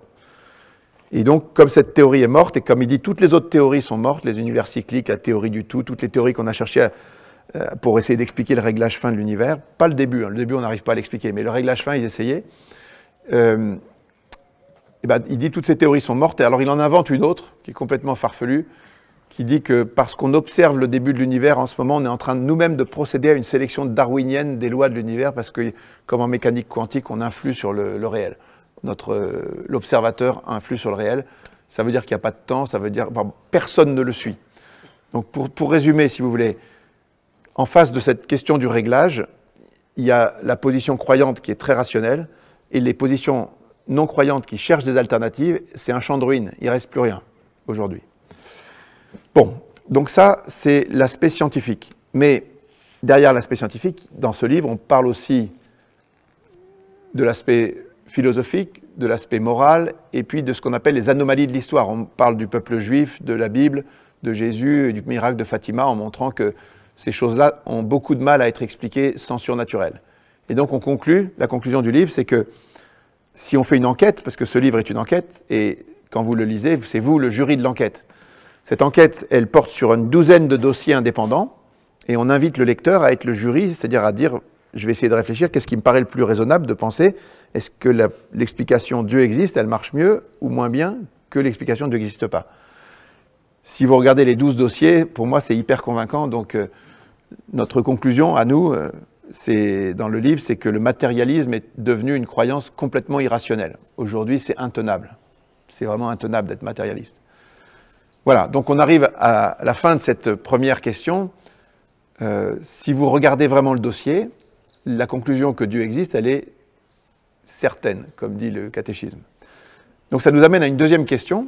Et donc, comme cette théorie est morte, et comme il dit toutes les autres théories sont mortes, les univers cycliques, la théorie du tout, toutes les théories qu'on a cherchées à, pour essayer d'expliquer le réglage fin de l'univers, pas le début, hein, le début on n'arrive pas à l'expliquer, mais le réglage fin, ils essayaient. Euh, et ben, il dit toutes ces théories sont mortes, et alors il en invente une autre, qui est complètement farfelue, qui dit que parce qu'on observe le début de l'univers, en ce moment, on est en train de nous-mêmes de procéder à une sélection darwinienne des lois de l'univers, parce que, comme en mécanique quantique, on influe sur le, le réel. notre, euh, l'observateur a un flux sur le réel. Ça veut dire qu'il n'y a pas de temps, ça veut dire bon, personne ne le suit. Donc pour, pour résumer, si vous voulez, en face de cette question du réglage, il y a la position croyante qui est très rationnelle et les positions non croyantes qui cherchent des alternatives, c'est un champ de ruines, il ne reste plus rien aujourd'hui. Bon, donc ça, c'est l'aspect scientifique. Mais derrière l'aspect scientifique, dans ce livre, on parle aussi de l'aspect philosophique, de l'aspect moral, et puis de ce qu'on appelle les anomalies de l'histoire. On parle du peuple juif, de la Bible, de Jésus et du miracle de Fatima, en montrant que ces choses-là ont beaucoup de mal à être expliquées sans surnaturel. Et donc on conclut, la conclusion du livre, c'est que si on fait une enquête, parce que ce livre est une enquête, et quand vous le lisez, c'est vous le jury de l'enquête. Cette enquête, elle porte sur une douzaine de dossiers indépendants, et on invite le lecteur à être le jury, c'est-à-dire à dire, je vais essayer de réfléchir, qu'est-ce qui me paraît le plus raisonnable de penser, est-ce que l'explication Dieu existe, elle marche mieux ou moins bien que l'explication Dieu n'existe pas. Si vous regardez les douze dossiers, pour moi c'est hyper convaincant, donc euh, notre conclusion à nous, euh, c'est dans le livre, c'est que le matérialisme est devenu une croyance complètement irrationnelle. Aujourd'hui c'est intenable, c'est vraiment intenable d'être matérialiste. Voilà, donc on arrive à la fin de cette première question. Euh, si vous regardez vraiment le dossier, la conclusion que Dieu existe, elle est certaine, comme dit le catéchisme. Donc ça nous amène à une deuxième question.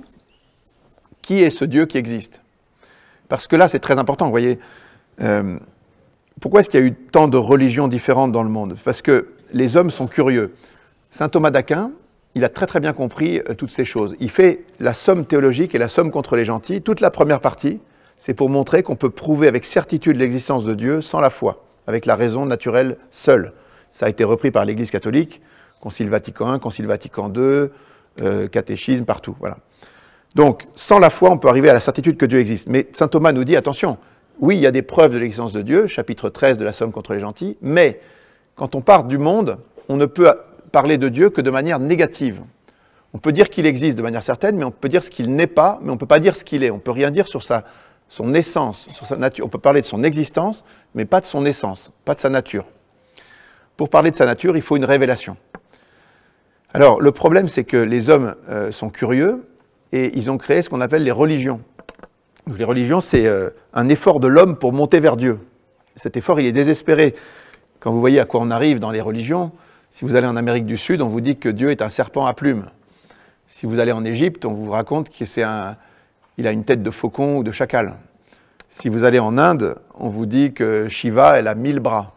Qui est ce Dieu qui existe? Parce que là, c'est très important, vous voyez. Euh, pourquoi est-ce qu'il y a eu tant de religions différentes dans le monde? Parce que les hommes sont curieux. Saint Thomas d'Aquin, il a très très bien compris euh, toutes ces choses. Il fait la somme théologique et la somme contre les gentils. Toute la première partie, c'est pour montrer qu'on peut prouver avec certitude l'existence de Dieu sans la foi, avec la raison naturelle seule. Ça a été repris par l'Église catholique, Concile Vatican un, Concile Vatican deux, euh, catéchisme, partout, voilà. Donc, sans la foi, on peut arriver à la certitude que Dieu existe. Mais saint Thomas nous dit, attention, oui, il y a des preuves de l'existence de Dieu, chapitre treize de la Somme contre les gentils, mais quand on part du monde, on ne peut parler de Dieu que de manière négative. On peut dire qu'il existe de manière certaine, mais on peut dire ce qu'il n'est pas, mais on ne peut pas dire ce qu'il est. On ne peut rien dire sur sa, son essence, sur sa nature. On peut parler de son existence, mais pas de son essence, pas de sa nature. Pour parler de sa nature, il faut une révélation. Alors, le problème, c'est que les hommes euh, sont curieux, et ils ont créé ce qu'on appelle les religions. Donc, les religions, c'est euh, un effort de l'homme pour monter vers Dieu. Cet effort, il est désespéré. Quand vous voyez à quoi on arrive dans les religions, si vous allez en Amérique du Sud, on vous dit que Dieu est un serpent à plumes. Si vous allez en Égypte, on vous raconte qu'il a une tête de faucon ou de chacal. Si vous allez en Inde, on vous dit que Shiva, elle a mille bras.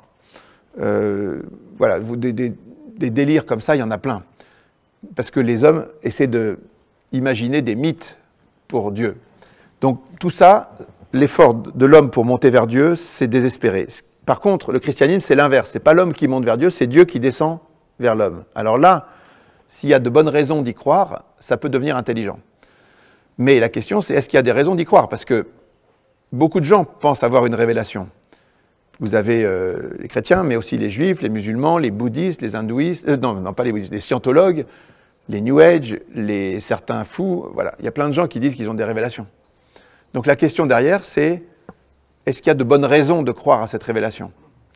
Euh, voilà, des, des, des délires comme ça, il y en a plein. Parce que les hommes essaient de imaginer des mythes pour Dieu. Donc tout ça, l'effort de l'homme pour monter vers Dieu, c'est désespéré. Par contre, le christianisme, c'est l'inverse. C'est pas l'homme qui monte vers Dieu, c'est Dieu qui descend vers l'homme. Alors là, s'il y a de bonnes raisons d'y croire, ça peut devenir intelligent. Mais la question, c'est est-ce qu'il y a des raisons d'y croire? Parce que beaucoup de gens pensent avoir une révélation. Vous avez euh, les chrétiens, mais aussi les juifs, les musulmans, les bouddhistes, les hindouistes, euh, non, non, pas les bouddhistes, les scientologues, les New Age, les, certains fous, voilà. Il y a plein de gens qui disent qu'ils ont des révélations. Donc la question derrière, c'est est-ce qu'il y a de bonnes raisons de croire à cette révélation?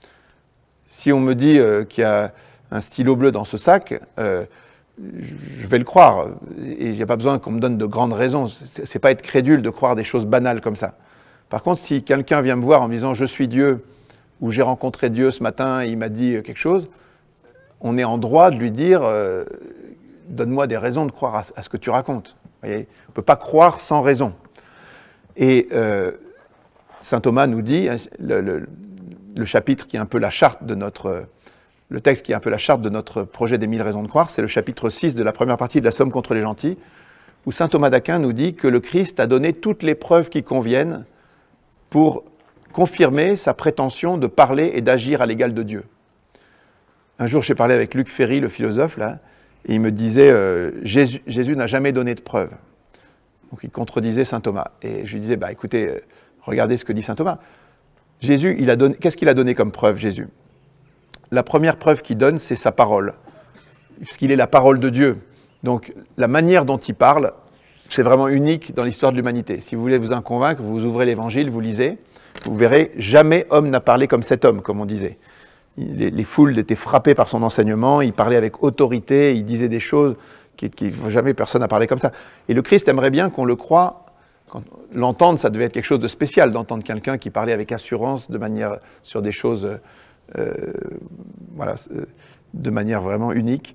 Si on me dit euh, qu'il y a un stylo bleu dans ce sac, euh, je vais le croire. Et il n'y a pas besoin qu'on me donne de grandes raisons. C'est, c'est pas être crédule de croire des choses banales comme ça. Par contre, si quelqu'un vient me voir en me disant « je suis Dieu » ou « j'ai rencontré Dieu ce matin et il m'a dit quelque chose », on est en droit de lui dire euh, « donne-moi des raisons de croire à, à ce que tu racontes ». On ne peut pas croire sans raison. Et euh, saint Thomas nous dit, le, le, le chapitre qui est un peu la charte de notre, le texte qui est un peu la charte de notre projet des mille raisons de croire, c'est le chapitre six de la première partie de la Somme contre les gentils, où saint Thomas d'Aquin nous dit que le Christ a donné toutes les preuves qui conviennent pour confirmer sa prétention de parler et d'agir à l'égal de Dieu. Un jour, j'ai parlé avec Luc Ferry, le philosophe, là, et il me disait euh, « Jésus, Jésus n'a jamais donné de preuves ». Donc il contredisait saint Thomas. Et je lui disais, bah, écoutez, euh, regardez ce que dit saint Thomas. Jésus, il a donné, qu'est-ce qu'il a donné comme preuve, Jésus? La première preuve qu'il donne, c'est sa parole. Parce qu'il est la parole de Dieu. Donc la manière dont il parle, c'est vraiment unique dans l'histoire de l'humanité. Si vous voulez vous en convaincre, vous ouvrez l'évangile, vous lisez, vous verrez, jamais homme n'a parlé comme cet homme, comme on disait. les, les foules étaient frappées par son enseignement, il parlait avec autorité, il disait des choses qui, qui jamais personne n'a parlé comme ça. Et le Christ aimerait bien qu'on le croie. L'entendre, ça devait être quelque chose de spécial, d'entendre quelqu'un qui parlait avec assurance, de manière, sur des choses, euh, voilà, de manière vraiment unique.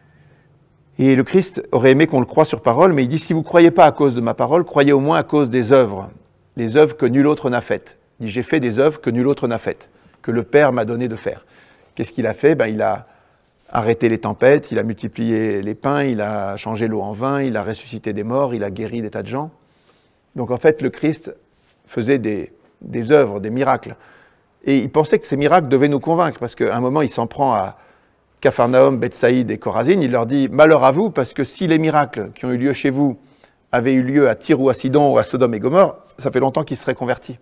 Et le Christ aurait aimé qu'on le croie sur parole, mais il dit, si vous ne croyez pas à cause de ma parole, croyez au moins à cause des œuvres, les œuvres que nul autre n'a faites. Il dit, j'ai fait des œuvres que nul autre n'a faites, que le Père m'a donné de faire. Qu'est-ce qu'il a fait? Ben, il a arrêté les tempêtes, il a multiplié les pains, il a changé l'eau en vin, il a ressuscité des morts, il a guéri des tas de gens. Donc en fait, le Christ faisait des, des œuvres, des miracles. Et il pensait que ces miracles devaient nous convaincre, parce qu'à un moment, il s'en prend à Capharnaüm, Bethsaïde et Chorazine, il leur dit « Malheur à vous, parce que si les miracles qui ont eu lieu chez vous avaient eu lieu à Tyr ou à Sidon ou à Sodome et Gomorrhe, ça fait longtemps qu'ils seraient convertis.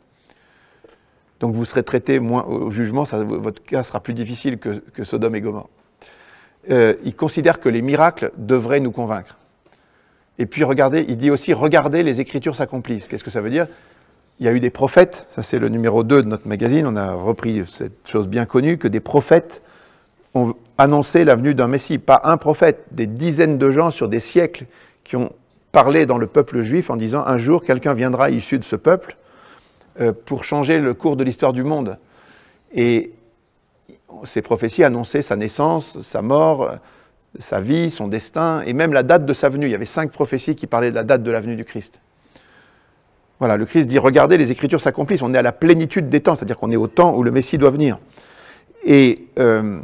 Donc vous serez traités moins au jugement, ça, votre cas sera plus difficile que, que Sodome et Gomorrhe. Euh, il considère que les miracles devraient nous convaincre. Et puis regardez, il dit aussi, regardez, les Écritures s'accomplissent. Qu'est-ce que ça veut dire? Il y a eu des prophètes, ça c'est le numéro deux de notre magazine, on a repris cette chose bien connue, que des prophètes ont annoncé la venue d'un Messie. Pas un prophète, des dizaines de gens sur des siècles qui ont parlé dans le peuple juif en disant, un jour quelqu'un viendra issu de ce peuple euh, pour changer le cours de l'histoire du monde. Et ces prophéties annonçaient sa naissance, sa mort, sa vie, son destin, et même la date de sa venue. Il y avait cinq prophéties qui parlaient de la date de la venue du Christ. Voilà, le Christ dit, regardez, les Écritures s'accomplissent, on est à la plénitude des temps, c'est-à-dire qu'on est au temps où le Messie doit venir. Et euh,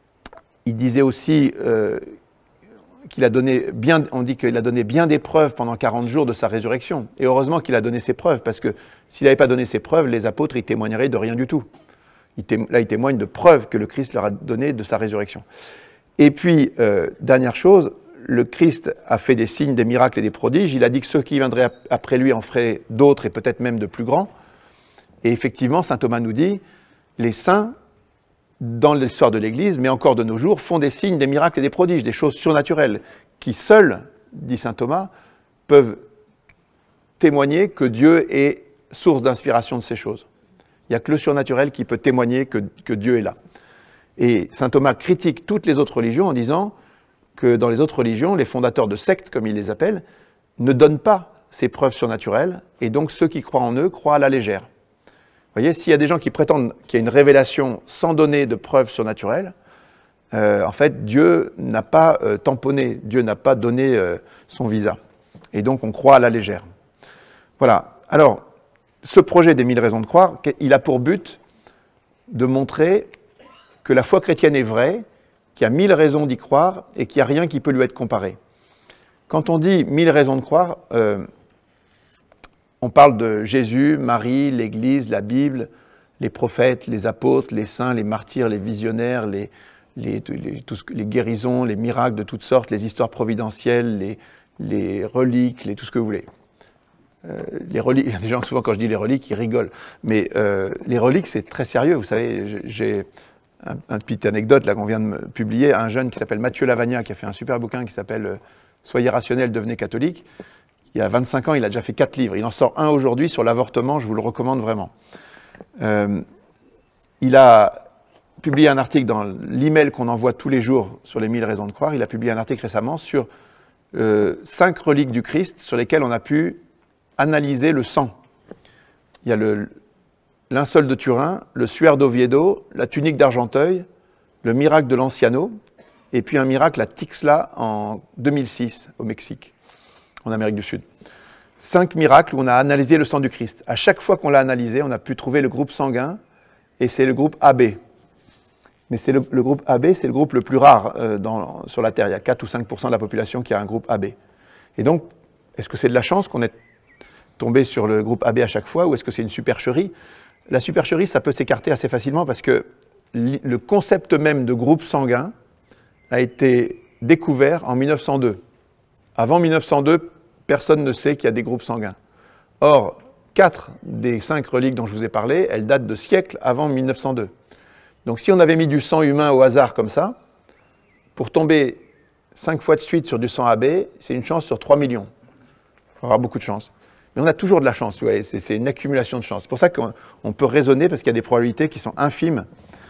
il disait aussi euh, qu'il a donné bien, on dit qu'il a donné bien des preuves pendant quarante jours de sa résurrection. Et heureusement qu'il a donné ces preuves, parce que s'il n'avait pas donné ces preuves, les apôtres, ils témoigneraient de rien du tout. Il témo- là, ils témoignent de preuves que le Christ leur a données de sa résurrection. Et puis, euh, dernière chose, le Christ a fait des signes, des miracles et des prodiges. Il a dit que ceux qui viendraient après lui en feraient d'autres et peut-être même de plus grands. Et effectivement, saint Thomas nous dit, les saints, dans l'histoire de l'Église, mais encore de nos jours, font des signes, des miracles et des prodiges, des choses surnaturelles, qui seuls, dit saint Thomas, peuvent témoigner que Dieu est source d'inspiration de ces choses. Il n'y a que le surnaturel qui peut témoigner que, que Dieu est là. Et saint Thomas critique toutes les autres religions en disant que dans les autres religions, les fondateurs de sectes, comme il les appelle, ne donnent pas ces preuves surnaturelles, et donc ceux qui croient en eux croient à la légère. Vous voyez, s'il y a des gens qui prétendent qu'il y a une révélation sans donner de preuves surnaturelles, euh, en fait, Dieu n'a pas euh, tamponné, Dieu n'a pas donné euh, son visa. Et donc, on croit à la légère. Voilà. Alors, ce projet des mille raisons de croire, il a pour but de montrer que la foi chrétienne est vraie, qu'il y a mille raisons d'y croire et qu'il n'y a rien qui peut lui être comparé. Quand on dit mille raisons de croire, euh, on parle de Jésus, Marie, l'Église, la Bible, les prophètes, les apôtres, les saints, les martyrs, les visionnaires, les, les, les, tout ce, les guérisons, les miracles de toutes sortes, les histoires providentielles, les, les reliques, les, tout ce que vous voulez. Euh, les reliques, il y a des gens, souvent quand je dis les reliques, ils rigolent. Mais euh, les reliques, c'est très sérieux. Vous savez, j'ai un, un petite anecdote là qu'on vient de me publier. Un jeune qui s'appelle Mathieu Lavagna, qui a fait un super bouquin qui s'appelle euh, « Soyez rationnel, devenez catholique ». Il y a vingt-cinq ans, il a déjà fait quatre livres. Il en sort un aujourd'hui sur l'avortement, je vous le recommande vraiment. Euh, il a publié un article dans l'email qu'on envoie tous les jours sur les mille raisons de croire. Il a publié un article récemment sur euh, cinq reliques du Christ sur lesquelles on a pu analyser le sang. Il y a le linceul de Turin, le suaire d'Oviedo, la tunique d'Argenteuil, le miracle de l'Anciano, et puis un miracle à Tixla en deux mille six au Mexique, en Amérique du Sud. Cinq miracles où on a analysé le sang du Christ. À chaque fois qu'on l'a analysé, on a pu trouver le groupe sanguin, et c'est le groupe A B. Mais c'est le, le groupe A B, c'est le groupe le plus rare euh, dans, sur la Terre. Il y a quatre ou cinq pour cent de la population qui a un groupe A B. Et donc, est-ce que c'est de la chance qu'on ait tombé sur le groupe A B à chaque fois, ou est-ce que c'est une supercherie? La supercherie, ça peut s'écarter assez facilement parce que le concept même de groupe sanguin a été découvert en mille neuf cent deux. Avant mille neuf cent deux, personne ne sait qu'il y a des groupes sanguins. Or, quatre des cinq reliques dont je vous ai parlé, elles datent de siècles avant mille neuf cent deux. Donc si on avait mis du sang humain au hasard comme ça, pour tomber cinq fois de suite sur du sang A B, c'est une chance sur trois millions. Il faut avoir beaucoup de chance. Mais on a toujours de la chance, c'est une accumulation de chance. C'est pour ça qu'on peut raisonner, parce qu'il y a des probabilités qui sont infimes.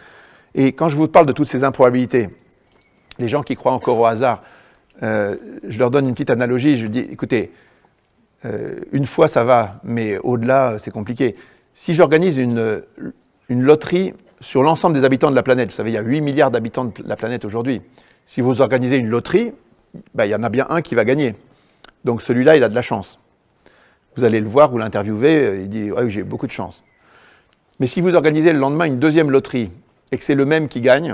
Et quand je vous parle de toutes ces improbabilités, les gens qui croient encore au hasard, euh, je leur donne une petite analogie, je dis, écoutez, euh, une fois ça va, mais au-delà c'est compliqué. Si j'organise une, une loterie sur l'ensemble des habitants de la planète, vous savez, il y a huit milliards d'habitants de la planète aujourd'hui, si vous organisez une loterie, ben, il y en a bien un qui va gagner. Donc celui-là, il a de la chance. Vous allez le voir, vous l'interviewez, il dit ouais, « j'ai beaucoup de chance ». Mais si vous organisez le lendemain une deuxième loterie et que c'est le même qui gagne,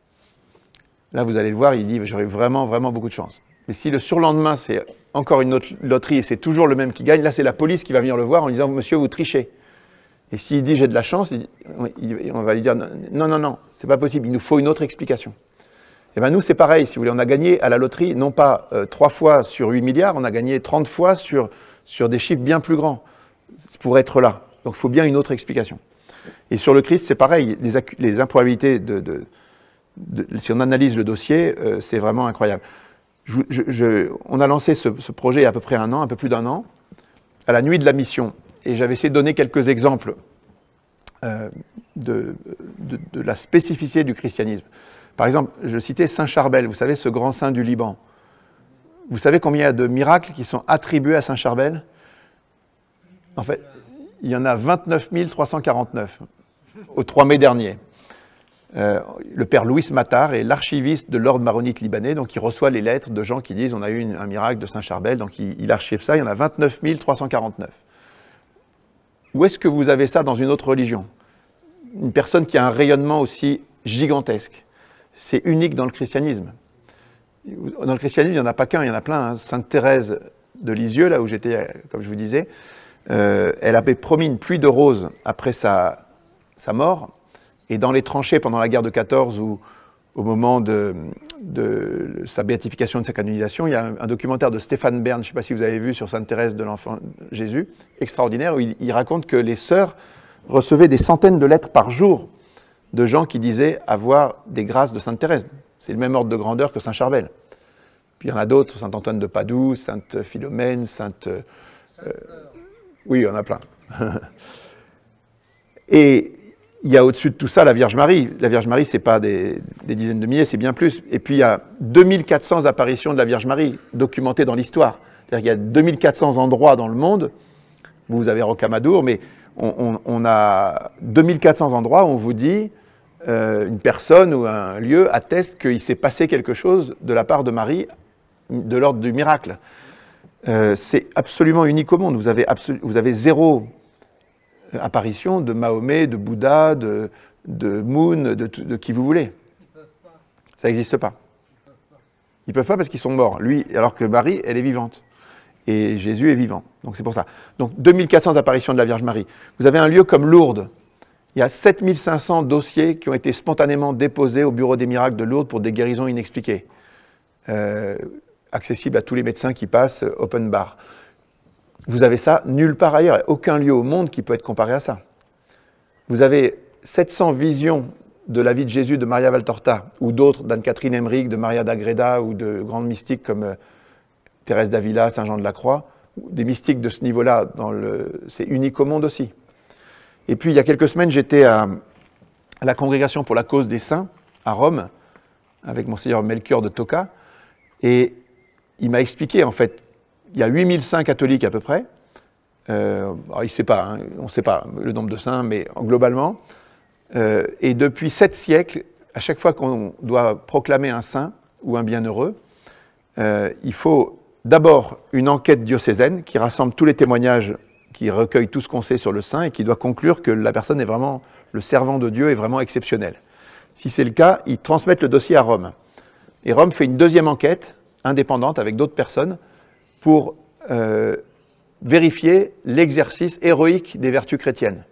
là vous allez le voir, il dit « j'aurai vraiment, vraiment beaucoup de chance ». Mais si le surlendemain, c'est encore une autre loterie et c'est toujours le même qui gagne, là c'est la police qui va venir le voir en disant « monsieur, vous trichez ». Et s'il dit « j'ai de la chance », on va lui dire « non, non, non, c'est pas possible, il nous faut une autre explication ». Et bien nous c'est pareil, si vous voulez, on a gagné à la loterie, non pas euh, trois fois sur huit milliards, on a gagné trente fois sur, sur des chiffres bien plus grands pour être là. Donc il faut bien une autre explication. Et sur le Christ, c'est pareil, les, les improbabilités, de, de, de, si on analyse le dossier, euh, c'est vraiment incroyable. Je, je, je, on a lancé ce, ce projet il y a à peu près un an, un peu plus d'un an, à la nuit de la mission. Et j'avais essayé de donner quelques exemples euh, de, de, de la spécificité du christianisme. Par exemple, je citais Saint Charbel, vous savez, ce grand saint du Liban. Vous savez combien il y a de miracles qui sont attribués à Saint Charbel? En fait, il y en a vingt-neuf mille trois cent quarante-neuf, au trois mai dernier. Euh, le père Louis Matar est l'archiviste de l'ordre maronite libanais, donc il reçoit les lettres de gens qui disent on a eu une, un miracle de Saint Charbel, donc il, il archive ça, il y en a vingt-neuf mille trois cent quarante-neuf. Où est-ce que vous avez ça dans une autre religion? Une personne qui a un rayonnement aussi gigantesque. C'est unique dans le christianisme. Dans le christianisme, il n'y en a pas qu'un, il y en a plein. Hein. Sainte Thérèse de Lisieux, là où j'étais, comme je vous disais, euh, elle avait promis une pluie de roses après sa, sa mort. Et dans les tranchées pendant la guerre de quatorze, ou au moment de, de sa béatification, de sa canonisation, il y a un, un documentaire de Stéphane Bern, je ne sais pas si vous avez vu, sur Sainte Thérèse de l'Enfant Jésus, extraordinaire, où il, il raconte que les sœurs recevaient des centaines de lettres par jour de gens qui disaient avoir des grâces de Sainte Thérèse. C'est le même ordre de grandeur que Saint Charbel. Puis il y en a d'autres, Saint Antoine de Padoue, Sainte Philomène, Sainte... Euh, oui, il y en a plein. Et il y a au-dessus de tout ça la Vierge Marie. La Vierge Marie, ce n'est pas des, des dizaines de milliers, c'est bien plus. Et puis il y a deux mille quatre cents apparitions de la Vierge Marie documentées dans l'histoire. C'est-à-dire qu'il y a deux mille quatre cents endroits dans le monde. Vous avez Rocamadour, mais on, on, on a deux mille quatre cents endroits où on vous dit... Euh, une personne ou un lieu atteste qu'il s'est passé quelque chose de la part de Marie, de l'ordre du miracle. Euh, c'est absolument unique au monde. Vous avez, vous avez zéro apparition de Mahomet, de Bouddha, de, de Moon, de, de qui vous voulez. Ça n'existe pas. Ils ne peuvent pas parce qu'ils sont morts. Lui, alors que Marie, elle est vivante. Et Jésus est vivant. Donc c'est pour ça. Donc deux mille quatre cents apparitions de la Vierge Marie. Vous avez un lieu comme Lourdes. Il y a sept mille cinq cents dossiers qui ont été spontanément déposés au Bureau des miracles de Lourdes pour des guérisons inexpliquées, euh, accessibles à tous les médecins qui passent, open bar. Vous avez ça nulle part ailleurs, il n'y a aucun lieu au monde qui peut être comparé à ça. Vous avez sept cents visions de la vie de Jésus de Maria Valtorta, ou d'autres, d'Anne-Catherine Emmerich, de Maria d'Agreda, ou de grandes mystiques comme euh, Thérèse d'Avila, Saint Jean de la Croix. Des mystiques de ce niveau-là, c'est unique au monde aussi. Et puis, il y a quelques semaines, j'étais à, à la Congrégation pour la cause des saints, à Rome, avec Monseigneur Melchior de Tocca, et il m'a expliqué, en fait, il y a huit mille saints catholiques à peu près, euh, il ne sait pas, hein, on ne sait pas le nombre de saints, mais globalement, euh, et depuis sept siècles, à chaque fois qu'on doit proclamer un saint ou un bienheureux, euh, il faut d'abord une enquête diocésaine qui rassemble tous les témoignages, qui recueille tout ce qu'on sait sur le saint et qui doit conclure que la personne est vraiment, le servant de Dieu est vraiment exceptionnel. Si c'est le cas, ils transmettent le dossier à Rome. Et Rome fait une deuxième enquête, indépendante, avec d'autres personnes, pour euh, vérifier l'exercice héroïque des vertus chrétiennes.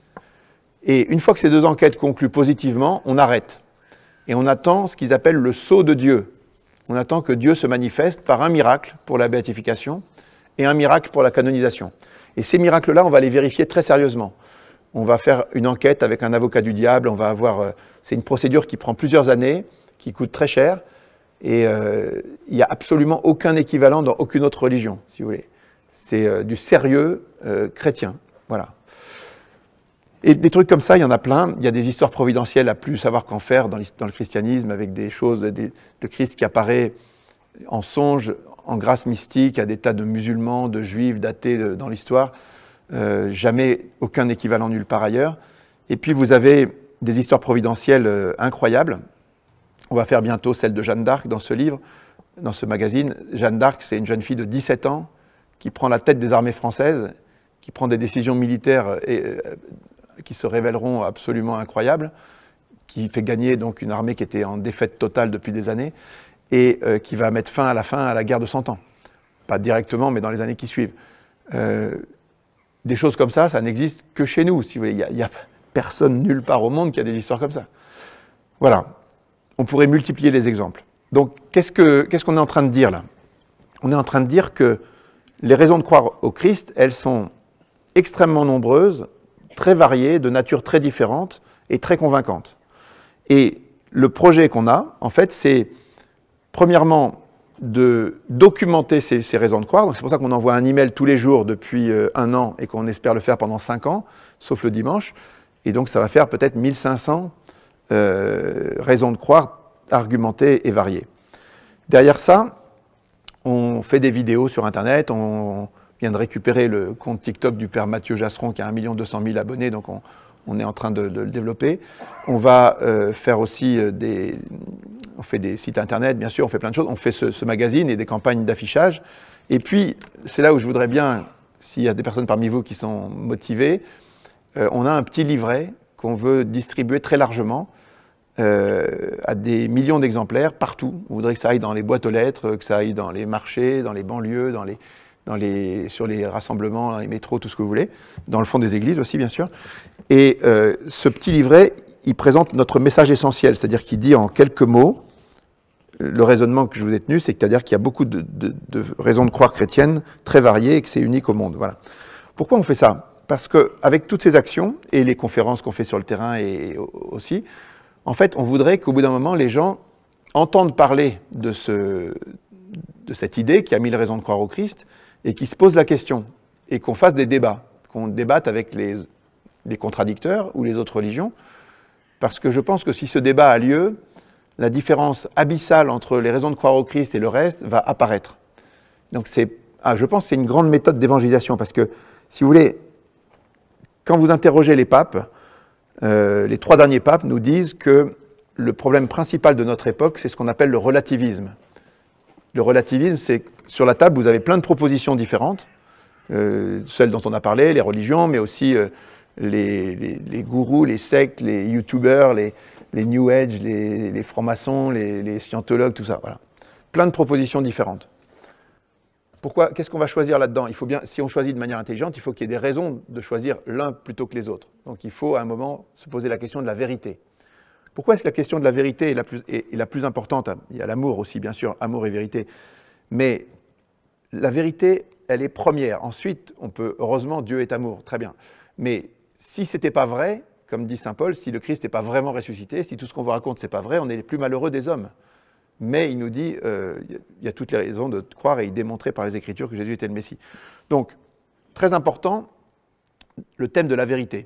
Et une fois que ces deux enquêtes concluent positivement, on arrête. Et on attend ce qu'ils appellent le sceau de Dieu. On attend que Dieu se manifeste par un miracle pour la béatification et un miracle pour la canonisation. Et ces miracles-là, on va les vérifier très sérieusement. On va faire une enquête avec un avocat du diable, on va avoir... Euh, c'est une procédure qui prend plusieurs années, qui coûte très cher, et euh, il n'y a absolument aucun équivalent dans aucune autre religion, si vous voulez. C'est euh, du sérieux euh, chrétien, voilà. Et des trucs comme ça, il y en a plein. Il y a des histoires providentielles à plus savoir qu'en faire dans, dans le christianisme, avec des choses, des, le Christ qui apparaît en songe, en grâce mystique, à des tas de musulmans, de juifs, d'athées dans l'histoire. Euh, jamais aucun équivalent nulle part ailleurs. Et puis vous avez des histoires providentielles euh, incroyables. On va faire bientôt celle de Jeanne d'Arc dans ce livre, dans ce magazine. Jeanne d'Arc, c'est une jeune fille de dix-sept ans qui prend la tête des armées françaises, qui prend des décisions militaires et, euh, qui se révéleront absolument incroyables, qui fait gagner donc une armée qui était en défaite totale depuis des années, et euh, qui va mettre fin à la fin à la guerre de Cent Ans. Pas directement, mais dans les années qui suivent. Euh, des choses comme ça, ça n'existe que chez nous, si vous voulez. Il n'y a, a personne nulle part au monde qui a des histoires comme ça. Voilà. On pourrait multiplier les exemples. Donc, qu'est-ce que, qu'est-ce qu'on est en train de dire là? On est en train de dire que les raisons de croire au Christ, elles sont extrêmement nombreuses, très variées, de nature très différente et très convaincantes. Et le projet qu'on a, en fait, c'est premièrement de documenter ces, ces raisons de croire. Donc c'est pour ça qu'on envoie un email tous les jours depuis euh, un an et qu'on espère le faire pendant cinq ans, sauf le dimanche. Et donc ça va faire peut-être mille cinq cents euh, raisons de croire argumentées et variées. Derrière ça, on fait des vidéos sur Internet. On vient de récupérer le compte TikTok du père Mathieu Jasseron qui a un million deux cent mille abonnés, donc on, on est en train de, de le développer. On va euh, faire aussi des... On fait des sites internet, bien sûr, on fait plein de choses. On fait ce, ce magazine et des campagnes d'affichage. Et puis, c'est là où je voudrais bien, s'il y a des personnes parmi vous qui sont motivées, euh, on a un petit livret qu'on veut distribuer très largement euh, à des millions d'exemplaires partout. On voudrait que ça aille dans les boîtes aux lettres, que ça aille dans les marchés, dans les banlieues, dans les, dans les, sur les rassemblements, dans les métros, tout ce que vous voulez. Dans le fond des églises aussi, bien sûr. Et euh, ce petit livret, il présente notre message essentiel, c'est-à-dire qu'il dit en quelques mots, le raisonnement que je vous ai tenu, c'est-à-dire qu'il y a beaucoup de, de, de raisons de croire chrétiennes très variées et que c'est unique au monde. Voilà. Pourquoi on fait ça? Parce qu'avec toutes ces actions, et les conférences qu'on fait sur le terrain et, et aussi, en fait, on voudrait qu'au bout d'un moment, les gens entendent parler de, ce, de cette idée qui a mille raisons de croire au Christ et qui se posent la question, et qu'on fasse des débats, qu'on débatte avec les, les contradicteurs ou les autres religions, parce que je pense que si ce débat a lieu, la différence abyssale entre les raisons de croire au Christ et le reste va apparaître. Donc c'est, ah, je pense que c'est une grande méthode d'évangélisation, parce que, si vous voulez, quand vous interrogez les papes, euh, les trois derniers papes nous disent que le problème principal de notre époque, c'est ce qu'on appelle le relativisme. Le relativisme, c'est sur la table, vous avez plein de propositions différentes, euh, celles dont on a parlé, les religions, mais aussi euh, les, les, les gourous, les sectes, les youtubeurs, les... les New Age, les, les francs-maçons, les, les scientologues, tout ça, voilà. Plein de propositions différentes. Pourquoi? Qu'est-ce qu'on va choisir là-dedans? Il faut bien, si on choisit de manière intelligente, il faut qu'il y ait des raisons de choisir l'un plutôt que les autres. Donc il faut à un moment se poser la question de la vérité. Pourquoi est-ce que la question de la vérité est la plus, est, est la plus importante? Il y a l'amour aussi, bien sûr, amour et vérité. Mais la vérité, elle est première. Ensuite, on peut, heureusement, Dieu est amour, très bien. Mais si ce n'était pas vrai, comme dit saint Paul, si le Christ n'est pas vraiment ressuscité, si tout ce qu'on vous raconte n'est pas vrai, on est les plus malheureux des hommes. Mais il nous dit, euh, il y a toutes les raisons de croire et il démontrait par les Écritures que Jésus était le Messie. Donc, très important, le thème de la vérité.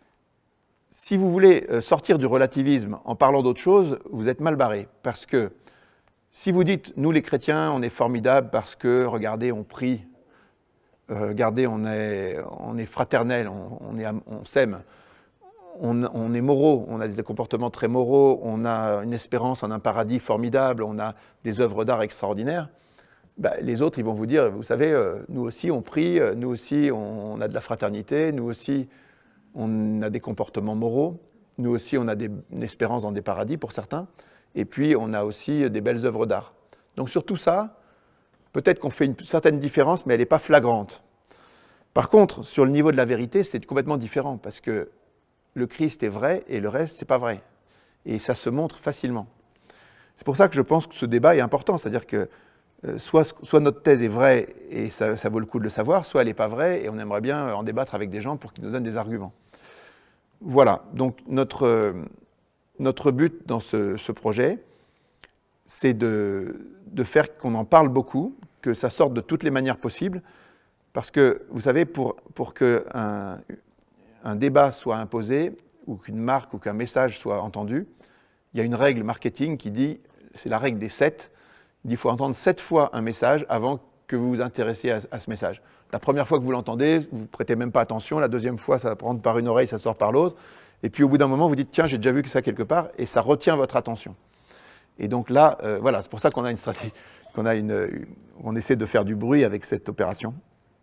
Si vous voulez sortir du relativisme en parlant d'autre chose, vous êtes mal barré. Parce que si vous dites, nous les chrétiens, on est formidables parce que, regardez, on prie, euh, regardez, on est, on est fraternel, on, on, est, on s'aime, On, on est moraux, on a des comportements très moraux, on a une espérance en un paradis formidable, on a des œuvres d'art extraordinaires, bah, les autres ils vont vous dire, vous savez, euh, nous aussi on prie, euh, nous aussi on, on a de la fraternité, nous aussi on a des comportements moraux, nous aussi on a des, une espérance dans des paradis pour certains, et puis on a aussi des belles œuvres d'art. Donc sur tout ça, peut-être qu'on fait une certaine différence, mais elle n'est pas flagrante. Par contre, sur le niveau de la vérité, c'est complètement différent, parce que le Christ est vrai et le reste, c'est pas vrai. Et ça se montre facilement. C'est pour ça que je pense que ce débat est important, c'est-à-dire que euh, soit, soit notre thèse est vraie et ça, ça vaut le coup de le savoir, soit elle n'est pas vraie et on aimerait bien en débattre avec des gens pour qu'ils nous donnent des arguments. Voilà, donc notre, euh, notre but dans ce, ce projet, c'est de, de faire qu'on en parle beaucoup, que ça sorte de toutes les manières possibles, parce que, vous savez, pour, pour qu'un un débat soit imposé, ou qu'une marque ou qu'un message soit entendu, il y a une règle marketing qui dit, c'est la règle des sept, il dit qu'il faut entendre sept fois un message avant que vous vous intéressiez à, à ce message. La première fois que vous l'entendez, vous ne prêtez même pas attention, la deuxième fois, ça rentre par une oreille, ça sort par l'autre, et puis au bout d'un moment, vous dites, tiens, j'ai déjà vu ça quelque part, et ça retient votre attention. Et donc là, euh, voilà, c'est pour ça qu'on a une stratégie, qu'on a une, on essaie de faire du bruit avec cette opération.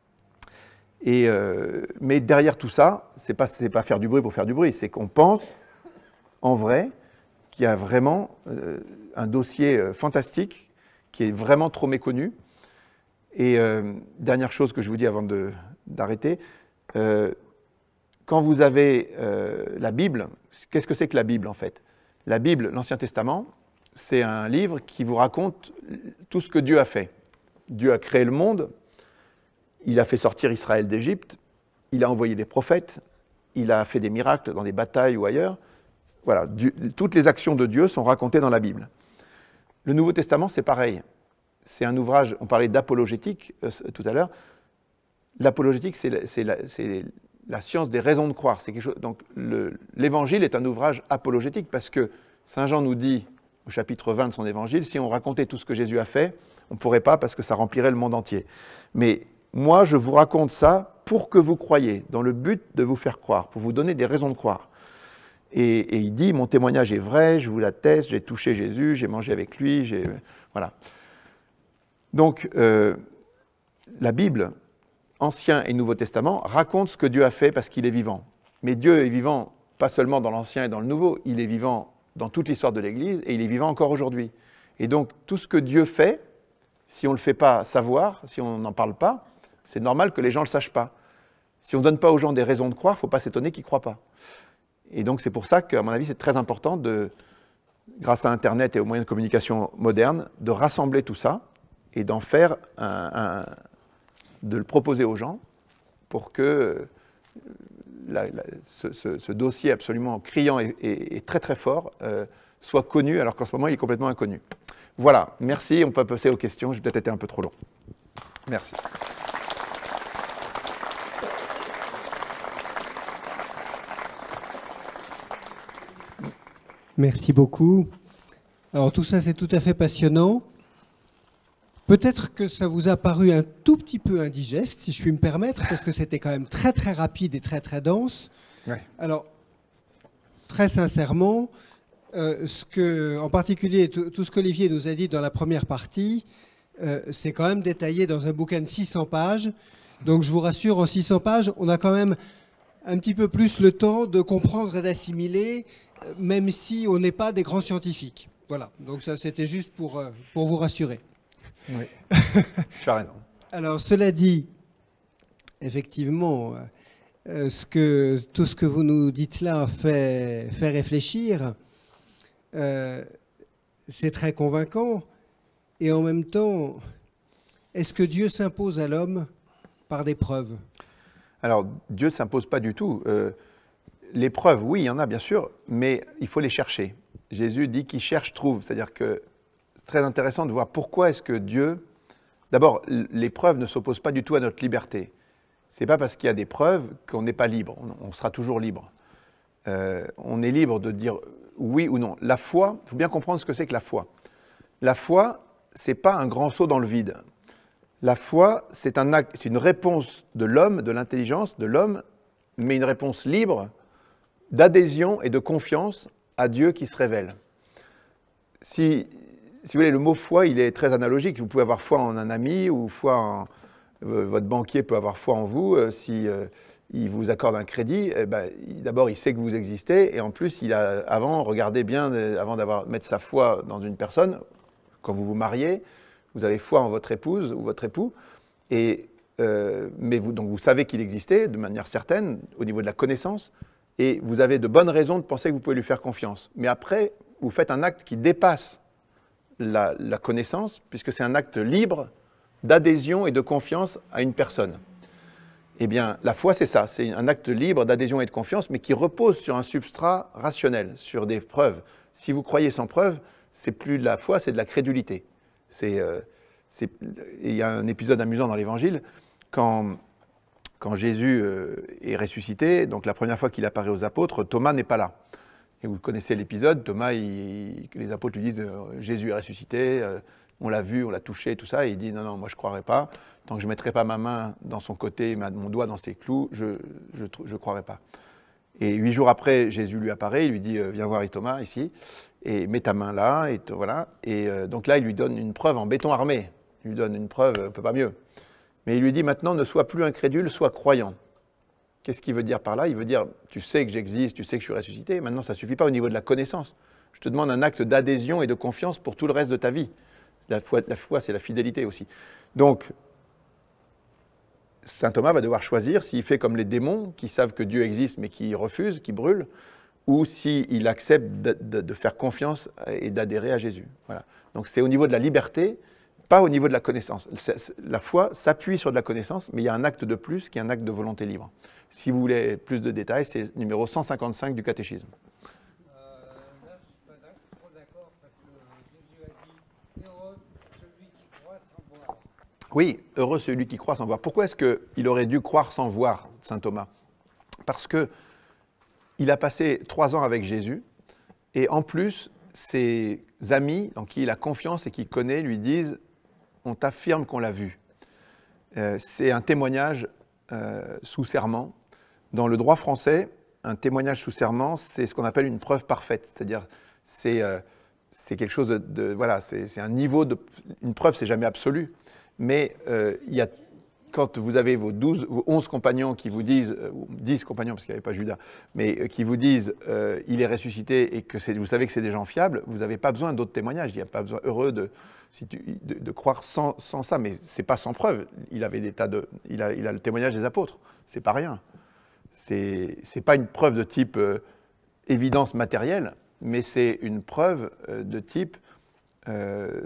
Et, euh, mais derrière tout ça, ce n'est pas, c'est pas faire du bruit pour faire du bruit, c'est qu'on pense, en vrai, qu'il y a vraiment euh, un dossier euh, fantastique qui est vraiment trop méconnu. Et euh, dernière chose que je vous dis avant de, d'arrêter, euh, quand vous avez euh, la Bible, qu'est-ce que c'est que la Bible en fait? La Bible, l'Ancien Testament, c'est un livre qui vous raconte tout ce que Dieu a fait. Dieu a créé le monde, il a fait sortir Israël d'Égypte, il a envoyé des prophètes, il a fait des miracles dans des batailles ou ailleurs. Voilà, Dieu, toutes les actions de Dieu sont racontées dans la Bible. Le Nouveau Testament, c'est pareil. C'est un ouvrage, on parlait d'apologétique euh, tout à l'heure. L'apologétique, c'est la, c'est, la, c'est la science des raisons de croire. C'est quelque chose, donc le, l'Évangile est un ouvrage apologétique parce que Saint Jean nous dit, au chapitre vingt de son Évangile, si on racontait tout ce que Jésus a fait, on ne pourrait pas parce que ça remplirait le monde entier. Mais moi, je vous raconte ça pour que vous croyiez, dans le but de vous faire croire, pour vous donner des raisons de croire. Et, et il dit, mon témoignage est vrai, je vous l'atteste, j'ai touché Jésus, j'ai mangé avec lui, j'ai... Voilà. Donc, euh, la Bible, Ancien et Nouveau Testament, raconte ce que Dieu a fait parce qu'il est vivant. Mais Dieu est vivant pas seulement dans l'Ancien et dans le Nouveau, il est vivant dans toute l'histoire de l'Église et il est vivant encore aujourd'hui. Et donc, tout ce que Dieu fait, si on ne le fait pas savoir, si on n'en parle pas, c'est normal que les gens ne le sachent pas. Si on ne donne pas aux gens des raisons de croire, il ne faut pas s'étonner qu'ils ne croient pas. Et donc, c'est pour ça qu'à mon avis, c'est très important, de, grâce à Internet et aux moyens de communication modernes, de rassembler tout ça et d'en faire un, un, de le proposer aux gens pour que la, la, ce, ce, ce dossier absolument criant et, et, et très très fort euh, soit connu, alors qu'en ce moment il est complètement inconnu. Voilà, merci, on peut passer aux questions, j'ai peut-être été un peu trop long. Merci. Merci beaucoup. Alors tout ça c'est tout à fait passionnant. Peut-être que ça vous a paru un tout petit peu indigeste, si je puis me permettre, parce que c'était quand même très très rapide et très très dense. Ouais. Alors, très sincèrement, euh, ce que, en particulier tout ce qu'Olivier nous a dit dans la première partie, euh, c'est quand même détaillé dans un bouquin de six cents pages. Donc je vous rassure, en six cents pages, on a quand même un petit peu plus le temps de comprendre et d'assimiler, euh, même si on n'est pas des grands scientifiques. Voilà, donc ça c'était juste pour, euh, pour vous rassurer. Oui, tu as raison. Alors, cela dit, effectivement, euh, ce que, tout ce que vous nous dites là fait, fait réfléchir. Euh, c'est très convaincant. Et en même temps, est-ce que Dieu s'impose à l'homme par des preuves? Alors, Dieu ne s'impose pas du tout. Euh, les preuves, oui, il y en a bien sûr, mais il faut les chercher. Jésus dit qui cherche trouve, c'est-à-dire que très intéressant de voir pourquoi est-ce que Dieu... D'abord, les preuves ne s'opposent pas du tout à notre liberté. Ce n'est pas parce qu'il y a des preuves qu'on n'est pas libre. On sera toujours libre. Euh, on est libre de dire oui ou non. La foi, il faut bien comprendre ce que c'est que la foi. La foi, ce n'est pas un grand saut dans le vide. La foi, c'est un acte, c'est une réponse de l'homme, de l'intelligence de l'homme, mais une réponse libre d'adhésion et de confiance à Dieu qui se révèle. Si... Si vous voulez, le mot foi, il est très analogique. Vous pouvez avoir foi en un ami ou foi en... Euh, votre banquier peut avoir foi en vous. Euh, si euh, il vous accorde un crédit, eh ben, d'abord, il sait que vous existez. Et en plus, il a, avant, regardez bien, avant d'avoir mettre sa foi dans une personne, quand vous vous mariez, vous avez foi en votre épouse ou votre époux. Et, euh, mais vous, donc vous savez qu'il existait de manière certaine, au niveau de la connaissance. Et vous avez de bonnes raisons de penser que vous pouvez lui faire confiance. Mais après, vous faites un acte qui dépasse La, la connaissance, puisque c'est un acte libre d'adhésion et de confiance à une personne. Eh bien, la foi, c'est ça, c'est un acte libre d'adhésion et de confiance, mais qui repose sur un substrat rationnel, sur des preuves. Si vous croyez sans preuve, c'est plus de la foi, c'est de la crédulité. C'est, euh, c'est, il y a un épisode amusant dans l'Évangile, quand quand Jésus euh, est ressuscité, donc la première fois qu'il apparaît aux apôtres, Thomas n'est pas là. Et vous connaissez l'épisode, Thomas, il, les apôtres lui disent euh, Jésus est ressuscité, euh, on l'a vu, on l'a touché, tout ça. Et il dit non, non, moi je ne croirais pas. Tant que je ne mettrai pas ma main dans son côté, ma, mon doigt dans ses clous, je ne croirais pas. Et huit jours après, Jésus lui apparaît, il lui dit euh, viens voir Thomas ici, et mets ta main là, et te, voilà. Et euh, donc là, il lui donne une preuve en béton armé. Il lui donne une preuve, un peu pas mieux. Mais il lui dit maintenant, ne sois plus incrédule, sois croyant. Qu'est-ce qu'il veut dire par là? Il veut dire, tu sais que j'existe, tu sais que je suis ressuscité, maintenant ça ne suffit pas au niveau de la connaissance. Je te demande un acte d'adhésion et de confiance pour tout le reste de ta vie. La foi, la foi c'est la fidélité aussi. Donc, saint Thomas va devoir choisir s'il fait comme les démons, qui savent que Dieu existe mais qui refusent, qui brûlent, ou s'il accepte de, de, de faire confiance et d'adhérer à Jésus. Voilà. Donc c'est au niveau de la liberté, pas au niveau de la connaissance. La foi s'appuie sur de la connaissance, mais il y a un acte de plus qui est un acte de volonté libre. Si vous voulez plus de détails, c'est numéro cent cinquante-cinq du catéchisme. Euh, là, je ne suis pas trop d'accord parce que Jésus a dit « Heureux celui qui croit sans voir ». Oui, heureux celui qui croit sans voir. Pourquoi est-ce qu'il aurait dû croire sans voir, saint Thomas? Parce qu'il a passé trois ans avec Jésus, et en plus, ses amis, en qui il a confiance et qui connaît, lui disent « On t'affirme qu'on l'a vu euh, ». C'est un témoignage euh, sous serment. Dans le droit français, un témoignage sous serment, c'est ce qu'on appelle une preuve parfaite. C'est-à-dire, c'est euh, quelque chose de... de voilà, c'est un niveau de... Une preuve, c'est jamais absolu. Mais euh, il y a, quand vous avez vos, douze, vos onze compagnons qui vous disent, euh, dix compagnons, parce qu'il n'y avait pas Judas, mais euh, qui vous disent euh, il est ressuscité et que vous savez que c'est des gens fiables, vous n'avez pas besoin d'autres témoignages. Il n'y a pas besoin, heureux de, si tu, de, de croire sans, sans ça, mais ce n'est pas sans preuve. Il avait des tas de, il a, il a le témoignage des apôtres, ce n'est pas rien. Ce n'est pas une preuve de type euh, évidence matérielle, mais c'est une preuve euh, de type euh,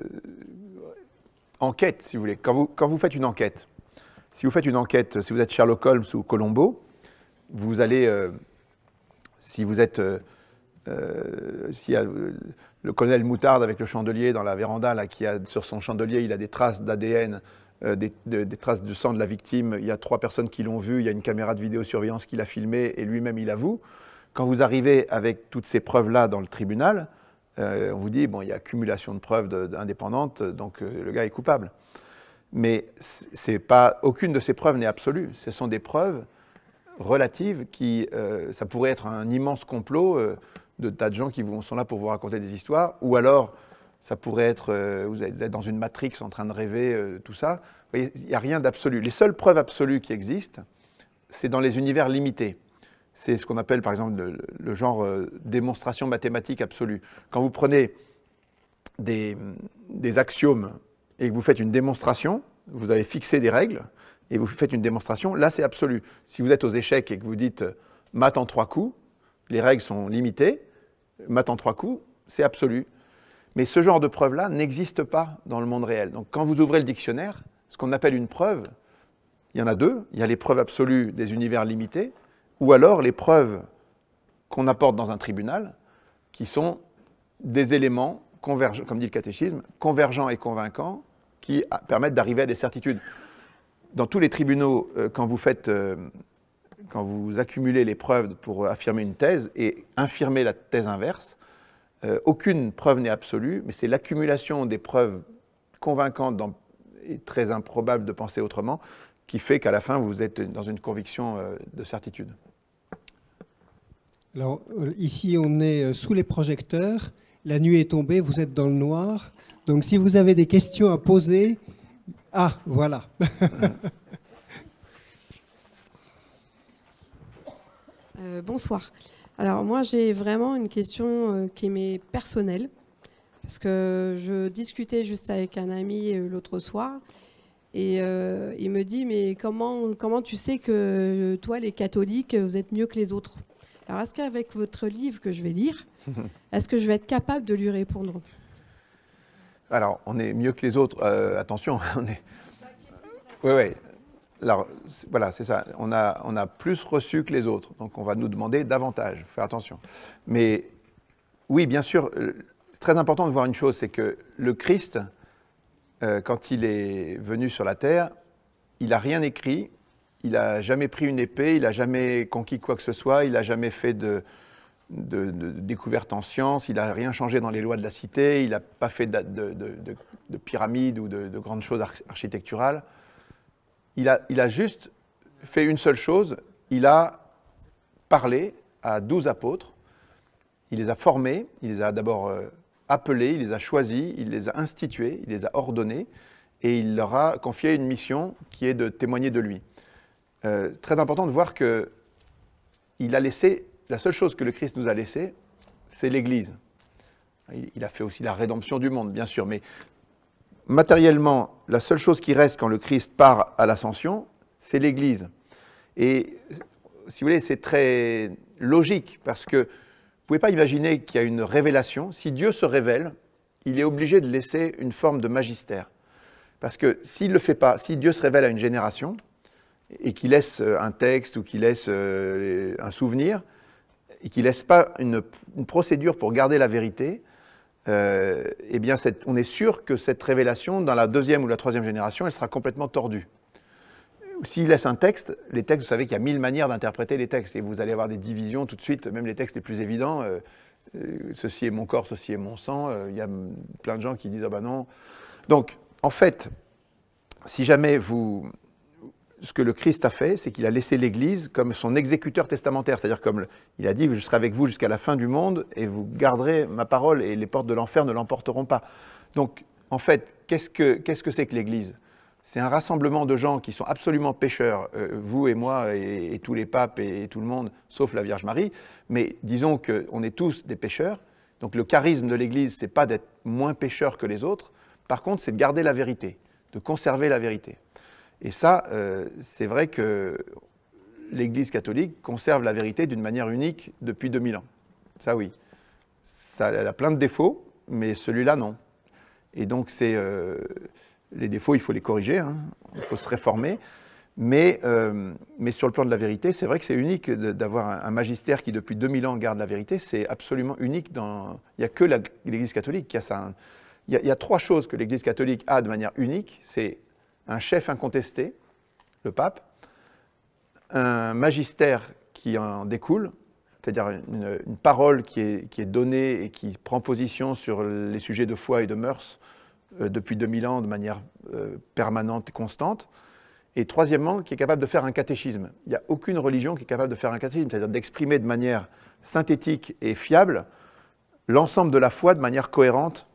enquête, si vous voulez. Quand vous, quand vous faites une enquête, si vous faites une enquête, si vous êtes Sherlock Holmes ou Colombo, vous allez, euh, si vous êtes, euh, euh, s'il y a euh, le colonel Moutarde avec le chandelier dans la véranda, là, qui a sur son chandelier, il a des traces d'A D N, euh, des, de, des traces de sang de la victime, il y a trois personnes qui l'ont vu, il y a une caméra de vidéosurveillance qui l'a filmé et lui-même il avoue. Quand vous arrivez avec toutes ces preuves-là dans le tribunal, euh, on vous dit, bon, il y a accumulation de preuves de, de, indépendantes, donc euh, le gars est coupable. Mais c'est pas, aucune de ces preuves n'est absolue. Ce sont des preuves relatives qui, euh, ça pourrait être un immense complot euh, de tas de gens qui vous, sont là pour vous raconter des histoires, ou alors ça pourrait être, euh, vous êtes dans une matrix en train de rêver, euh, tout ça. Vous voyez, il n'y a rien d'absolu. Les seules preuves absolues qui existent, c'est dans les univers limités. C'est ce qu'on appelle par exemple le, le genre euh, démonstration mathématique absolue. Quand vous prenez des, des axiomes et que vous faites une démonstration, vous avez fixé des règles, et vous faites une démonstration, là c'est absolu. Si vous êtes aux échecs et que vous dites « maths en trois coups », les règles sont limitées, maths en trois coups, c'est absolu. Mais ce genre de preuve-là n'existe pas dans le monde réel. Donc quand vous ouvrez le dictionnaire, ce qu'on appelle une preuve, il y en a deux, il y a les preuves absolues des univers limités, ou alors les preuves qu'on apporte dans un tribunal, qui sont des éléments convergents, comme dit le catéchisme, convergents et convaincants, qui permettent d'arriver à des certitudes. Dans tous les tribunaux, euh, quand vous faites, euh, quand vous accumulez les preuves pour affirmer une thèse et infirmer la thèse inverse, euh, aucune preuve n'est absolue, mais c'est l'accumulation des preuves convaincantes dans, et très improbable de penser autrement, qui fait qu'à la fin, vous êtes dans une conviction euh, de certitude. Alors, euh, ici, on est sous les projecteurs. La nuit est tombée, vous êtes dans le noir. Donc, si vous avez des questions à poser... Ah, voilà. euh, bonsoir. Alors, moi, j'ai vraiment une question euh, qui m'est personnelle. Parce que je discutais juste avec un ami euh, l'autre soir. Et euh, il me dit, mais comment, comment tu sais que toi, les catholiques, vous êtes mieux que les autres? Alors, est-ce qu'avec votre livre que je vais lire, est-ce que je vais être capable de lui répondre? Alors, on est mieux que les autres. Euh, attention, on est... Oui, oui. Alors, voilà, c'est ça. On a, on a plus reçu que les autres. Donc, on va nous demander davantage. Faut faire attention. Mais oui, bien sûr, c'est très important de voir une chose, c'est que le Christ... Euh, quand il est venu sur la terre, il n'a rien écrit, il n'a jamais pris une épée, il n'a jamais conquis quoi que ce soit, il n'a jamais fait de, de, de découverte en sciences, il n'a rien changé dans les lois de la cité, il n'a pas fait de, de, de, de, de pyramides ou de, de grandes choses architecturales. Il a, il a juste fait une seule chose, il a parlé à douze apôtres, il les a formés, il les a d'abord euh, appelés, il les a choisis, il les a institués, il les a ordonnés, et il leur a confié une mission qui est de témoigner de lui. Euh, très important de voir qu'il a laissé, la seule chose que le Christ nous a laissée, c'est l'Église. Il, il a fait aussi la rédemption du monde, bien sûr, mais matériellement, la seule chose qui reste quand le Christ part à l'ascension, c'est l'Église. Et si vous voulez, c'est très logique, parce que vous ne pouvez pas imaginer qu'il y a une révélation. Si Dieu se révèle, il est obligé de laisser une forme de magistère. Parce que s'il ne le fait pas, si Dieu se révèle à une génération, et qu'il laisse un texte ou qu'il laisse un souvenir, et qu'il ne laisse pas une, une procédure pour garder la vérité, euh, eh bien cette, on est sûr que cette révélation, dans la deuxième ou la troisième génération, elle sera complètement tordue. S'il laisse un texte, les textes, vous savez qu'il y a mille manières d'interpréter les textes, et vous allez avoir des divisions tout de suite, même les textes les plus évidents, euh, euh, ceci est mon corps, ceci est mon sang, euh, il y a plein de gens qui disent « ah ben non ». Donc, en fait, si jamais vous... Ce que le Christ a fait, c'est qu'il a laissé l'Église comme son exécuteur testamentaire, c'est-à-dire comme le, il a dit « je serai avec vous jusqu'à la fin du monde, et vous garderez ma parole, et les portes de l'enfer ne l'emporteront pas ». Donc, en fait, qu'est-ce que qu'est-ce que c'est que l'Église ? C'est un rassemblement de gens qui sont absolument pécheurs, euh, vous et moi et, et tous les papes et, et tout le monde, sauf la Vierge Marie. Mais disons qu'on est tous des pécheurs. Donc le charisme de l'Église, c'est pas d'être moins pécheur que les autres. Par contre, c'est de garder la vérité, de conserver la vérité. Et ça, euh, c'est vrai que l'Église catholique conserve la vérité d'une manière unique depuis deux mille ans. Ça, oui. Ça, elle a plein de défauts, mais celui-là, non. Et donc, c'est... Euh, les défauts, il faut les corriger, hein, il faut se réformer, mais, euh, mais sur le plan de la vérité, c'est vrai que c'est unique d'avoir un, un magistère qui, depuis deux mille ans, garde la vérité, c'est absolument unique. Dans... Il n'y a que l'Église catholique qui a ça. Il y a, il y a trois choses que l'Église catholique a de manière unique, c'est un chef incontesté, le pape, un magistère qui en découle, c'est-à-dire une, une parole qui est, qui est donnée et qui prend position sur les sujets de foi et de mœurs, depuis deux mille ans de manière euh, permanente et constante, et troisièmement, qui est capable de faire un catéchisme. Il n'y a aucune religion qui est capable de faire un catéchisme, c'est-à-dire d'exprimer de manière synthétique et fiable l'ensemble de la foi de manière cohérente.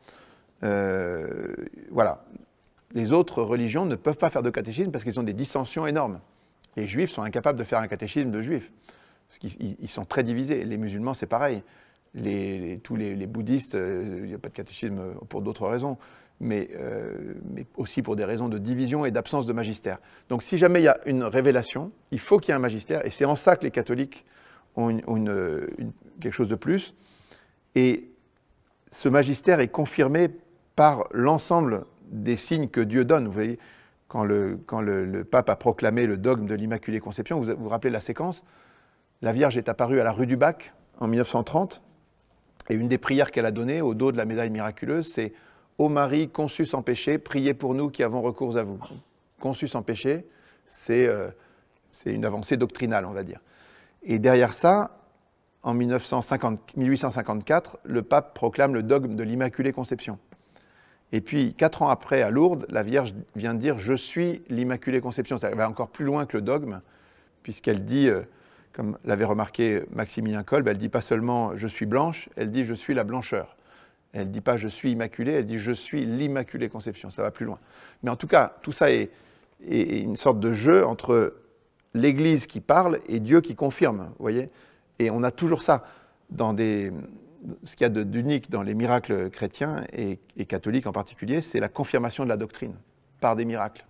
Euh, voilà. Les autres religions ne peuvent pas faire de catéchisme parce qu'ils ont des dissensions énormes. Les juifs sont incapables de faire un catéchisme de juifs, parce qu'ils ils sont très divisés. Les musulmans, c'est pareil. Les, les, tous les, les bouddhistes, euh, il n'y a pas de catéchisme pour d'autres raisons. Mais, euh, mais aussi pour des raisons de division et d'absence de magistère. Donc si jamais il y a une révélation, il faut qu'il y ait un magistère, et c'est en ça que les catholiques ont, une, une, une, quelque chose de plus. Et ce magistère est confirmé par l'ensemble des signes que Dieu donne. Vous voyez, quand le, quand le, le pape a proclamé le dogme de l'Immaculée Conception, vous vous rappelez la séquence, la Vierge est apparue à la rue du Bac en mille neuf cent trente, et une des prières qu'elle a données au dos de la médaille miraculeuse, c'est « Ô Marie, conçue sans péché, priez pour nous qui avons recours à vous ». Conçue sans péché, c'est euh, une avancée doctrinale, on va dire. Et derrière ça, en mille huit cent cinquante-quatre, le pape proclame le dogme de l'Immaculée Conception. Et puis, quatre ans après, à Lourdes, la Vierge vient de dire « Je suis l'Immaculée Conception ». Ça va encore plus loin que le dogme, puisqu'elle dit, euh, comme l'avait remarqué Maximilien Kolb, elle dit pas seulement « Je suis blanche », elle dit « Je suis la blancheur ». Elle ne dit pas « je suis immaculée », elle dit « je suis l'Immaculée Conception », ça va plus loin. Mais en tout cas, tout ça est, est une sorte de jeu entre l'Église qui parle et Dieu qui confirme, vous voyez. Et on a toujours ça dans des... Ce qu'il y a d'unique dans les miracles chrétiens et, et catholiques en particulier, c'est la confirmation de la doctrine par des miracles.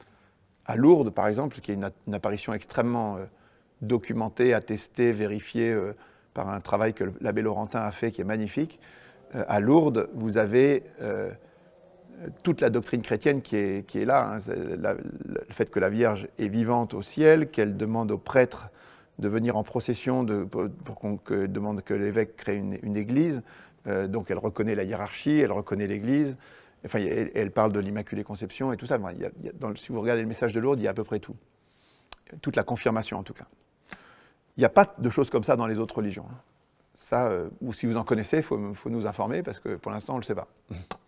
À Lourdes, par exemple, qui est une, une apparition extrêmement euh, documentée, attestée, vérifiée euh, par un travail que l'abbé Laurentin a fait qui est magnifique, à Lourdes, vous avez euh, toute la doctrine chrétienne qui est, qui est là. Hein. La, le fait que la Vierge est vivante au ciel, qu'elle demande aux prêtres de venir en procession, de, pour, pour qu'on que, demande que l'évêque crée une, une église. Euh, donc elle reconnaît la hiérarchie, elle reconnaît l'église. Enfin, elle, elle parle de l'Immaculée Conception et tout ça. Il y a, il y a, dans le, si vous regardez le message de Lourdes, il y a à peu près tout. toute la confirmation en tout cas. Il n'y a pas de choses comme ça dans les autres religions. Ça, euh, ou si vous en connaissez, il faut, faut nous informer, parce que pour l'instant, on ne le sait pas.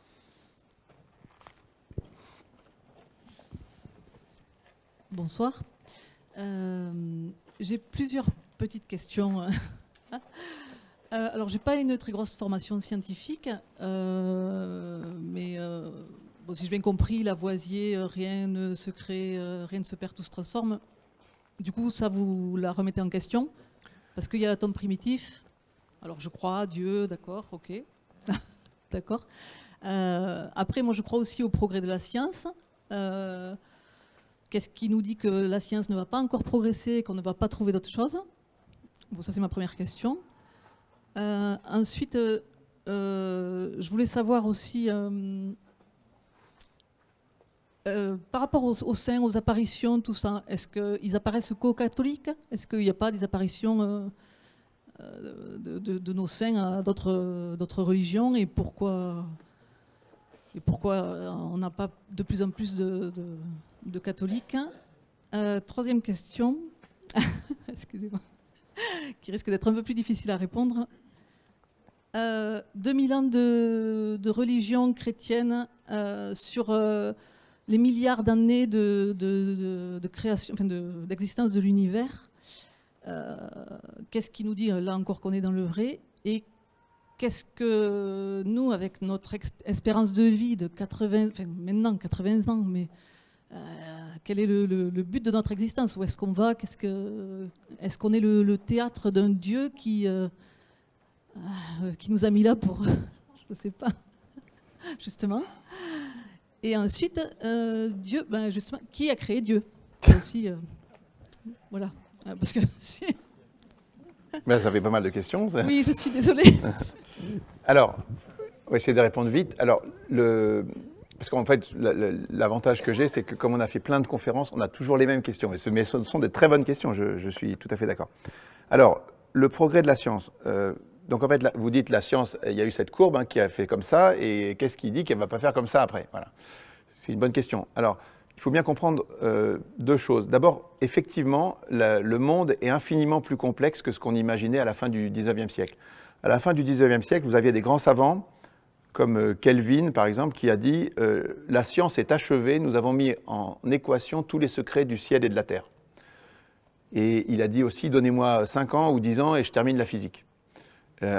Bonsoir. Euh, j'ai plusieurs petites questions. euh, alors, je n'ai pas une très grosse formation scientifique, euh, mais euh, bon, si j'ai bien compris, Lavoisier, euh, rien ne se crée, euh, rien ne se perd, tout se transforme. Du coup, ça, vous la remettez en question, parce qu'il y a l'atome primitif. Alors, je crois à Dieu, d'accord, ok. D'accord. Euh, après, moi, je crois aussi au progrès de la science. Euh, Qu'est-ce qui nous dit que la science ne va pas encore progresser, qu'on ne va pas trouver d'autres choses? Bon, ça, c'est ma première question. Euh, ensuite, euh, euh, je voulais savoir aussi, euh, euh, par rapport aux, aux saints, aux apparitions, tout ça, est-ce qu'ils apparaissent qu'aux catholiques? Est-ce qu'il n'y a pas des apparitions euh, de, de, de nos saints à d'autres d'autres religions? Et pourquoi, et pourquoi on n'a pas de plus en plus de... de de catholiques. Euh, troisième question, excusez-moi, qui risque d'être un peu plus difficile à répondre. Euh, deux mille ans de, de religion chrétienne euh, sur euh, les milliards d'années de, de, de, de création, enfin de, d'existence de l'univers. Euh, qu'est-ce qui nous dit là encore qu'on est dans le vrai? Et qu'est-ce que nous, avec notre espérance de vie de quatre-vingts, enfin maintenant quatre-vingts ans, mais Euh, quel est le, le, le but de notre existence? Où est-ce qu'on va? Qu'est-ce que, est-ce qu'on est le, le théâtre d'un Dieu qui, euh, euh, qui nous a mis là pour... je ne sais pas, justement. Et ensuite, euh, Dieu, ben justement, qui a créé Dieu? Aussi, euh, voilà. Parce que... Mais ça fait pas mal de questions. Ça. Oui, je suis désolée. Alors, on va essayer de répondre vite. Alors, le... Parce qu'en fait, l'avantage que j'ai, c'est que comme on a fait plein de conférences, on a toujours les mêmes questions. Mais ce sont des très bonnes questions, je, je suis tout à fait d'accord. Alors, le progrès de la science. Euh, donc en fait, là, vous dites la science, il y a eu cette courbe hein, qui a fait comme ça, et qu'est-ce qui dit qu'elle ne va pas faire comme ça après? Voilà. C'est une bonne question. Alors, il faut bien comprendre euh, deux choses. D'abord, effectivement, la, le monde est infiniment plus complexe que ce qu'on imaginait à la fin du dix-neuvième siècle. À la fin du dix-neuvième siècle, vous aviez des grands savants, comme Kelvin, par exemple, qui a dit euh, « La science est achevée, nous avons mis en équation tous les secrets du ciel et de la terre. » Et il a dit aussi « Donnez-moi cinq ans ou dix ans et je termine la physique. Euh, »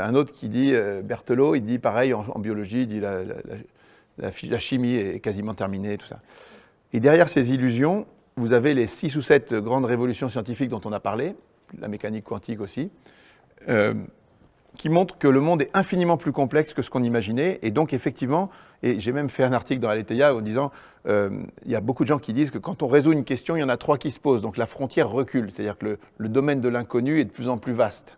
Un autre qui dit, euh, Berthelot, il dit pareil en, en biologie, il dit la, la, la, la chimie est quasiment terminée, tout ça. Et derrière ces illusions, vous avez les six ou sept grandes révolutions scientifiques dont on a parlé, la mécanique quantique aussi, euh, qui montre que le monde est infiniment plus complexe que ce qu'on imaginait. Et donc, effectivement, et j'ai même fait un article dans Aletheia en disant, euh, il y a beaucoup de gens qui disent que quand on résout une question, il y en a trois qui se posent. Donc, la frontière recule. C'est-à-dire que le, le domaine de l'inconnu est de plus en plus vaste.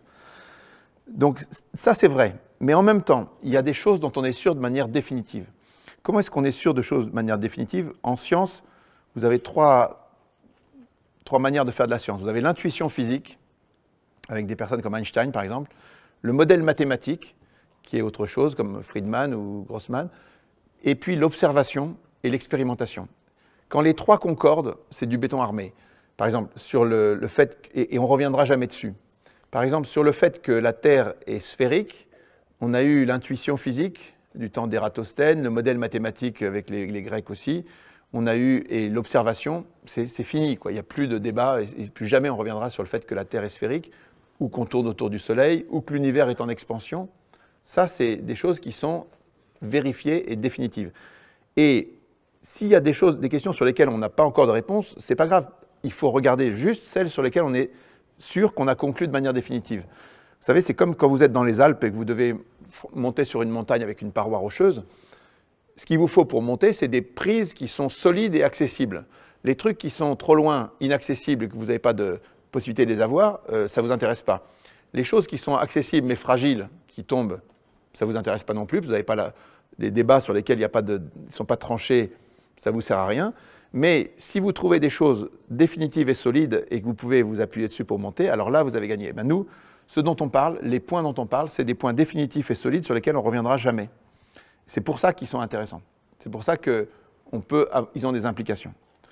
Donc, ça, c'est vrai. Mais en même temps, il y a des choses dont on est sûr de manière définitive. Comment est-ce qu'on est sûr de choses de manière définitive? En science, vous avez trois, trois manières de faire de la science. Vous avez l'intuition physique, avec des personnes comme Einstein, par exemple. Le modèle mathématique, qui est autre chose, comme Friedman ou Grossman, et puis l'observation et l'expérimentation. Quand les trois concordent, c'est du béton armé. Par exemple, sur le, le fait, et, et on ne reviendra jamais dessus, par exemple, sur le fait que la Terre est sphérique, on a eu l'intuition physique du temps d'Ératosthène, le modèle mathématique avec les, les Grecs aussi, on a eu, et l'observation, c'est fini, quoi. Il n'y a plus de débat, et, et plus jamais on reviendra sur le fait que la Terre est sphérique, ou qu'on tourne autour du Soleil, ou que l'univers est en expansion. Ça, c'est des choses qui sont vérifiées et définitives. Et s'il y a des choses, des questions sur lesquelles on n'a pas encore de réponse, c'est pas grave. Il faut regarder juste celles sur lesquelles on est sûr qu'on a conclu de manière définitive. Vous savez, c'est comme quand vous êtes dans les Alpes et que vous devez monter sur une montagne avec une paroi rocheuse. Ce qu'il vous faut pour monter, c'est des prises qui sont solides et accessibles. Les trucs qui sont trop loin, inaccessibles, et que vous n'avez pas de possibilité de les avoir, euh, ça ne vous intéresse pas. Les choses qui sont accessibles mais fragiles, qui tombent, ça ne vous intéresse pas non plus, vous n'avez pas la, les débats sur lesquels il ne sont pas tranchés, ça ne vous sert à rien. Mais si vous trouvez des choses définitives et solides et que vous pouvez vous appuyer dessus pour monter, alors là, vous avez gagné. Ben nous, ce dont on parle, les points dont on parle, c'est des points définitifs et solides sur lesquels on ne reviendra jamais. C'est pour ça qu'ils sont intéressants. C'est pour ça qu'ils ont des implications.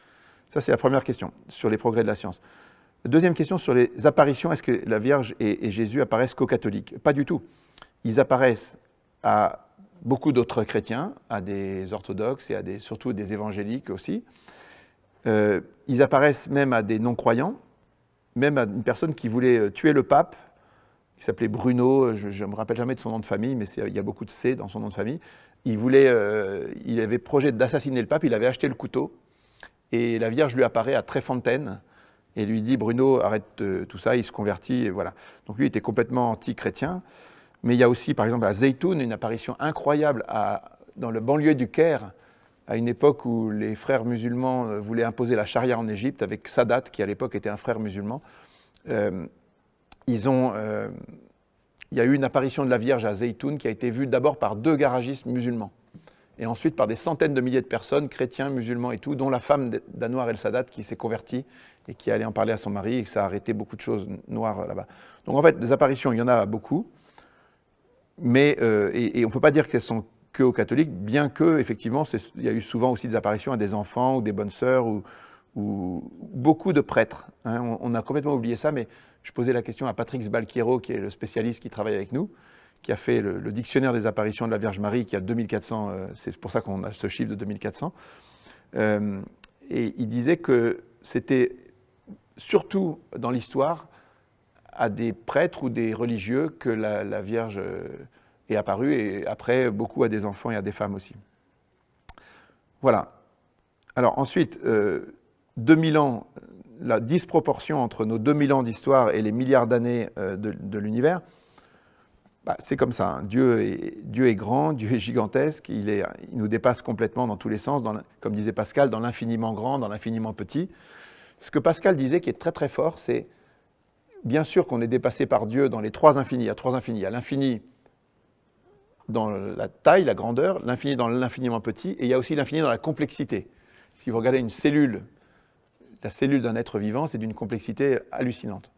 Ça, c'est la première question sur les progrès de la science. La deuxième question sur les apparitions, est-ce que la Vierge et, et Jésus apparaissent qu'aux catholiques? Pas du tout. Ils apparaissent à beaucoup d'autres chrétiens, à des orthodoxes et à des, surtout des évangéliques aussi. Euh, ils apparaissent même à des non-croyants, même à une personne qui voulait tuer le pape, qui s'appelait Bruno, je ne me rappelle jamais de son nom de famille, mais il y a beaucoup de C dans son nom de famille. Il, voulait, euh, il avait projet d'assassiner le pape, il avait acheté le couteau, et la Vierge lui apparaît à Tréfontaine, et lui dit « Bruno, arrête euh, tout ça », il se convertit, et voilà. Donc lui était complètement anti-chrétien. Mais il y a aussi, par exemple, à Zeytoun, une apparition incroyable à, dans le banlieue du Caire, à une époque où les frères musulmans voulaient imposer la charia en Égypte, avec Sadat, qui à l'époque était un frère musulman. Euh, ils ont, euh, il y a eu une apparition de la Vierge à Zeytoun qui a été vue d'abord par deux garagistes musulmans, et ensuite par des centaines de milliers de personnes, chrétiens, musulmans et tout, dont la femme d'Anwar el-Sadat qui s'est convertie et qui allait en parler à son mari, et que ça a arrêté beaucoup de choses noires là-bas. Donc en fait, des apparitions, il y en a beaucoup. Mais, euh, et, et on ne peut pas dire qu'elles sont que aux catholiques, bien que, effectivement, il y a eu souvent aussi des apparitions à des enfants ou des bonnes sœurs ou, ou beaucoup de prêtres. Hein. On, on a complètement oublié ça, mais je posais la question à Patrick Sbalquiero, qui est le spécialiste qui travaille avec nous, qui a fait le, le dictionnaire des apparitions de la Vierge Marie, qui a deux mille quatre cents, euh, c'est pour ça qu'on a ce chiffre de deux mille quatre cents. Euh, et il disait que c'était surtout dans l'histoire à des prêtres ou des religieux que la, la Vierge est apparue, et après beaucoup à des enfants et à des femmes aussi. Voilà. Alors ensuite, euh, deux mille ans, la disproportion entre nos deux mille ans d'histoire et les milliards d'années euh, de, de l'univers, bah, c'est comme ça. Hein. Dieu, est, Dieu est grand, Dieu est gigantesque, il, est, il nous dépasse complètement dans tous les sens, dans, comme disait Pascal, dans l'infiniment grand, dans l'infiniment petit. Ce que Pascal disait qui est très très fort, c'est bien sûr qu'on est dépassé par Dieu dans les trois infinis. Il y a trois infinis. Il y a l'infini dans la taille, la grandeur, l'infini dans l'infiniment petit, et il y a aussi l'infini dans la complexité. Si vous regardez une cellule, la cellule d'un être vivant, c'est d'une complexité hallucinante.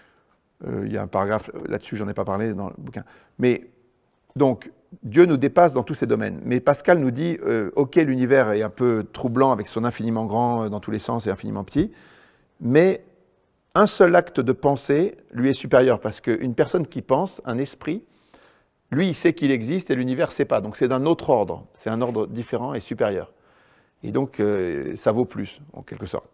Euh, il y a un paragraphe là-dessus, j'en ai pas parlé dans le bouquin. Mais donc, Dieu nous dépasse dans tous ces domaines. Mais Pascal nous dit, euh, ok, l'univers est un peu troublant avec son infiniment grand dans tous les sens et infiniment petit, mais un seul acte de pensée lui est supérieur, parce qu'une personne qui pense, un esprit, lui, il sait qu'il existe et l'univers ne sait pas. Donc c'est d'un autre ordre, c'est un ordre différent et supérieur. Et donc euh, ça vaut plus, en quelque sorte.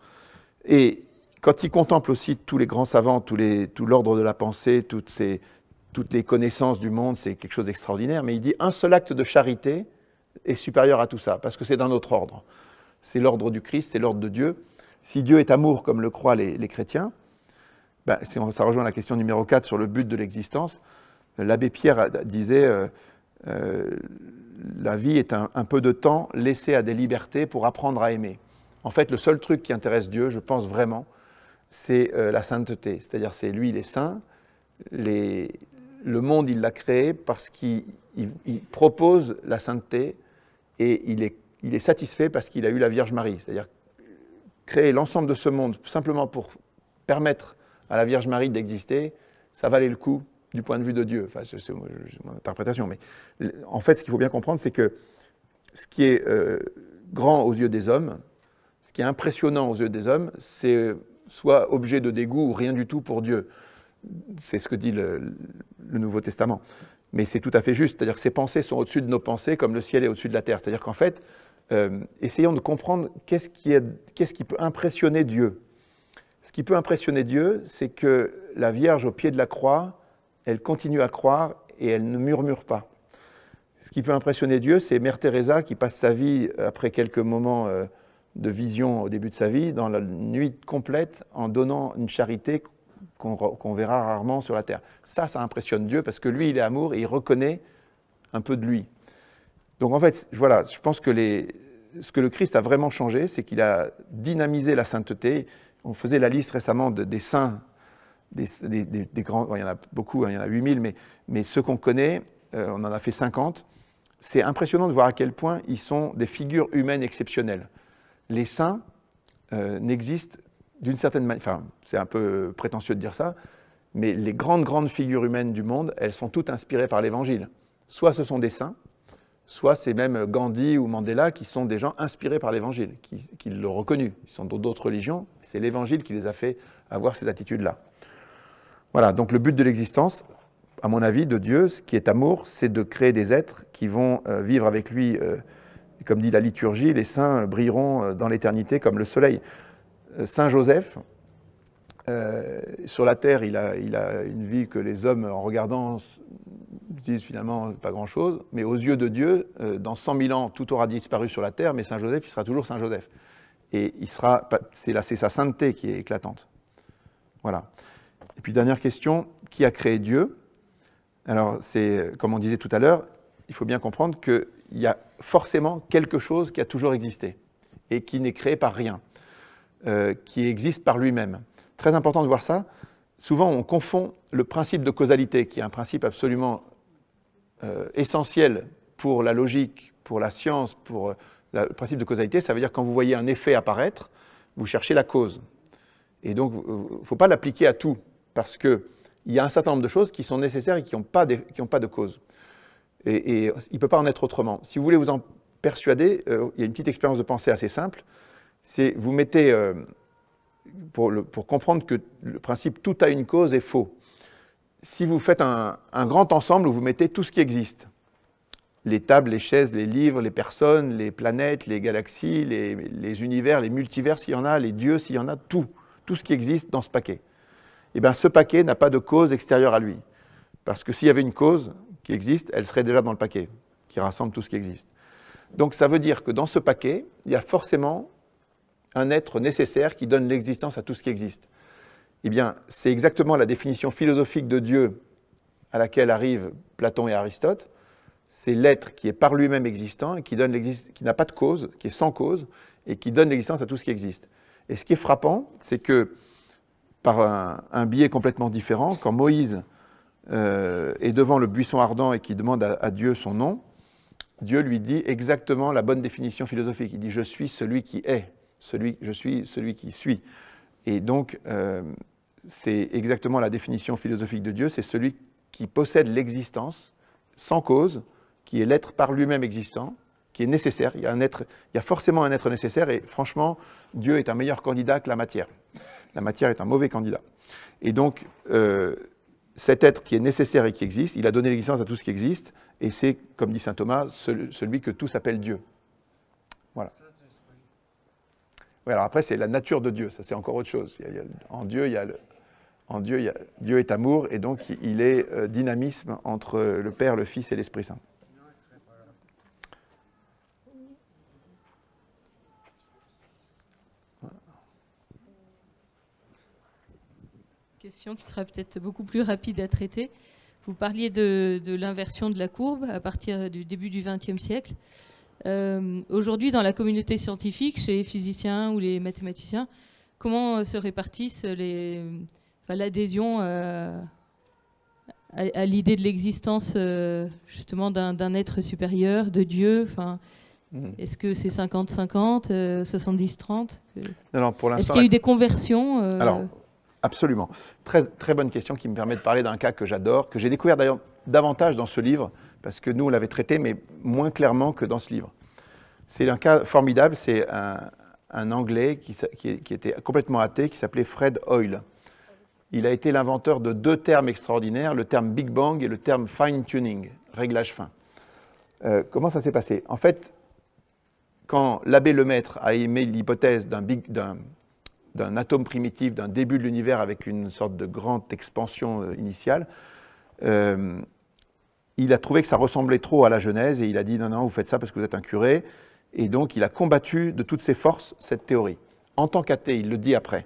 Et quand il contemple aussi tous les grands savants, tous les, tout l'ordre de la pensée, toutes, ces, toutes les connaissances du monde, c'est quelque chose d'extraordinaire, mais il dit un seul acte de charité est supérieur à tout ça, parce que c'est d'un autre ordre. C'est l'ordre du Christ, c'est l'ordre de Dieu. Si Dieu est amour, comme le croient les, les chrétiens, ben, ça rejoint la question numéro quatre sur le but de l'existence. L'abbé Pierre disait euh, euh, la vie est un, un peu de temps laissé à des libertés pour apprendre à aimer. En fait, le seul truc qui intéresse Dieu, je pense vraiment, c'est euh, la sainteté. C'est-à-dire, c'est lui, il est saint. Les, le monde, il l'a créé parce qu'il il, il propose la sainteté, et il est, il est satisfait parce qu'il a eu la Vierge Marie. C'est-à-dire, créer l'ensemble de ce monde simplement pour permettre à la Vierge Marie d'exister, ça valait le coup du point de vue de Dieu. Enfin, c'est mon interprétation. Mais en fait, ce qu'il faut bien comprendre, c'est que ce qui est euh, grand aux yeux des hommes, ce qui est impressionnant aux yeux des hommes, c'est soit objet de dégoût ou rien du tout pour Dieu. C'est ce que dit le, le Nouveau Testament. Mais c'est tout à fait juste. C'est-à-dire que ces pensées sont au-dessus de nos pensées, comme le ciel est au-dessus de la terre. C'est-à-dire qu'en fait, euh, essayons de comprendre qu'est-ce qui, est, qu'est-ce qui peut impressionner Dieu. Ce qui peut impressionner Dieu, c'est que la Vierge au pied de la croix, elle continue à croire et elle ne murmure pas. Ce qui peut impressionner Dieu, c'est Mère Teresa qui passe sa vie, après quelques moments de vision au début de sa vie, dans la nuit complète, en donnant une charité qu'on qu'on verra rarement sur la terre. Ça, ça impressionne Dieu parce que lui, il est amour et il reconnaît un peu de lui. Donc en fait, voilà, je pense que les, ce que le Christ a vraiment changé, c'est qu'il a dynamisé la sainteté. On faisait la liste récemment de, des saints, des, des, des, des grands, bon, il y en a beaucoup, hein, il y en a huit mille, mais, mais ceux qu'on connaît, euh, on en a fait cinquante. C'est impressionnant de voir à quel point ils sont des figures humaines exceptionnelles. Les saints euh, n'existent d'une certaine manière, enfin, c'est un peu prétentieux de dire ça, mais les grandes, grandes figures humaines du monde, elles sont toutes inspirées par l'Évangile. Soit ce sont des saints, soit c'est même Gandhi ou Mandela qui sont des gens inspirés par l'Évangile, qui, qui l'ont reconnu. Ils sont d'autres religions, c'est l'Évangile qui les a fait avoir ces attitudes-là. Voilà, donc le but de l'existence, à mon avis, de Dieu, ce qui est amour, c'est de créer des êtres qui vont euh, vivre avec lui. Euh, comme dit la liturgie, les saints brilleront dans l'éternité comme le soleil. Euh, Saint Joseph, euh, sur la terre, il a, il a une vie que les hommes, en regardant, disent finalement pas grand-chose, mais aux yeux de Dieu, euh, dans cent mille ans, tout aura disparu sur la terre, mais Saint Joseph, il sera toujours Saint Joseph. Et il sera, c'est là, c'est sa sainteté qui est éclatante. Voilà. Et puis dernière question, qui a créé Dieu? Alors, c'est, comme on disait tout à l'heure, il faut bien comprendre qu'il y a forcément quelque chose qui a toujours existé et qui n'est créé par rien, euh, qui existe par lui-même. Très important de voir ça. Souvent, on confond le principe de causalité, qui est un principe absolument euh, essentiel pour la logique, pour la science, pour la, le principe de causalité. Ça veut dire que quand vous voyez un effet apparaître, vous cherchez la cause. Et donc, il ne faut pas l'appliquer à tout, parce que il y a un certain nombre de choses qui sont nécessaires et qui n'ont pas, qui n'ont pas de cause. Et, et il ne peut pas en être autrement. Si vous voulez vous en persuader, euh, il y a une petite expérience de pensée assez simple. C'est vous mettez, euh, pour, le, pour comprendre que le principe « tout a une cause » est faux. Si vous faites un, un grand ensemble où vous mettez tout ce qui existe, les tables, les chaises, les livres, les personnes, les planètes, les galaxies, les, les univers, les multivers s'il y en a, les dieux s'il y en a, tout, tout ce qui existe dans ce paquet. Eh bien, ce paquet n'a pas de cause extérieure à lui. Parce que s'il y avait une cause qui existe, elle serait déjà dans le paquet, qui rassemble tout ce qui existe. Donc ça veut dire que dans ce paquet, il y a forcément un être nécessaire qui donne l'existence à tout ce qui existe. Eh bien, c'est exactement la définition philosophique de Dieu à laquelle arrivent Platon et Aristote. C'est l'être qui est par lui-même existant et qui, donne qui n'a pas de cause, qui est sans cause, et qui donne l'existence à tout ce qui existe. Et ce qui est frappant, c'est que par un, un biais complètement différent, quand Moïse euh, est devant le buisson ardent et qui demande à, à Dieu son nom, Dieu lui dit exactement la bonne définition philosophique. Il dit « je suis celui qui est, celui, je suis celui qui suis ». Et donc, euh, c'est exactement la définition philosophique de Dieu, c'est celui qui possède l'existence sans cause, qui est l'être par lui-même existant, qui est nécessaire. Il y a un être, il y a forcément un être nécessaire et franchement, Dieu est un meilleur candidat que la matière. La matière est un mauvais candidat. Et donc, euh, cet être qui est nécessaire et qui existe, il a donné l'existence à tout ce qui existe, et c'est, comme dit saint Thomas, celui que tous appellent Dieu. Voilà. Oui, alors après, c'est la nature de Dieu, ça c'est encore autre chose. Il y a, il y a, en Dieu, il y a le, en Dieu, il y a, Dieu est amour, et donc il est euh, dynamisme entre le Père, le Fils et l'Esprit Saint. Question qui sera peut-être beaucoup plus rapide à traiter. Vous parliez de, de l'inversion de la courbe à partir du début du vingtième siècle. Euh, Aujourd'hui, dans la communauté scientifique, chez les physiciens ou les mathématiciens, comment se répartissent les, enfin, l'adhésion à, à, à l'idée de l'existence euh, justement d'un, d'un être supérieur, de Dieu, enfin, mmh. Est-ce que c'est cinquante cinquante, euh, soixante-dix trente que... Non, non, pour l'instant. Est-ce qu'il y a eu des conversions euh... Alors, absolument. Très, très bonne question qui me permet de parler d'un cas que j'adore, que j'ai découvert d'ailleurs davantage dans ce livre, parce que nous, on l'avait traité, mais moins clairement que dans ce livre. C'est un cas formidable, c'est un, un Anglais qui, qui, qui était complètement athée, qui s'appelait Fred Hoyle. Il a été l'inventeur de deux termes extraordinaires, le terme Big Bang et le terme Fine Tuning, réglage fin. Euh, comment ça s'est passé? En fait, quand l'abbé Lemaître a émis l'hypothèse d'un big, d'un d'un atome primitif, d'un début de l'univers avec une sorte de grande expansion euh, initiale, euh, il a trouvé que ça ressemblait trop à la Genèse et il a dit « non, non, vous faites ça parce que vous êtes un curé ». Et donc, il a combattu de toutes ses forces cette théorie. En tant qu'athée, il le dit après.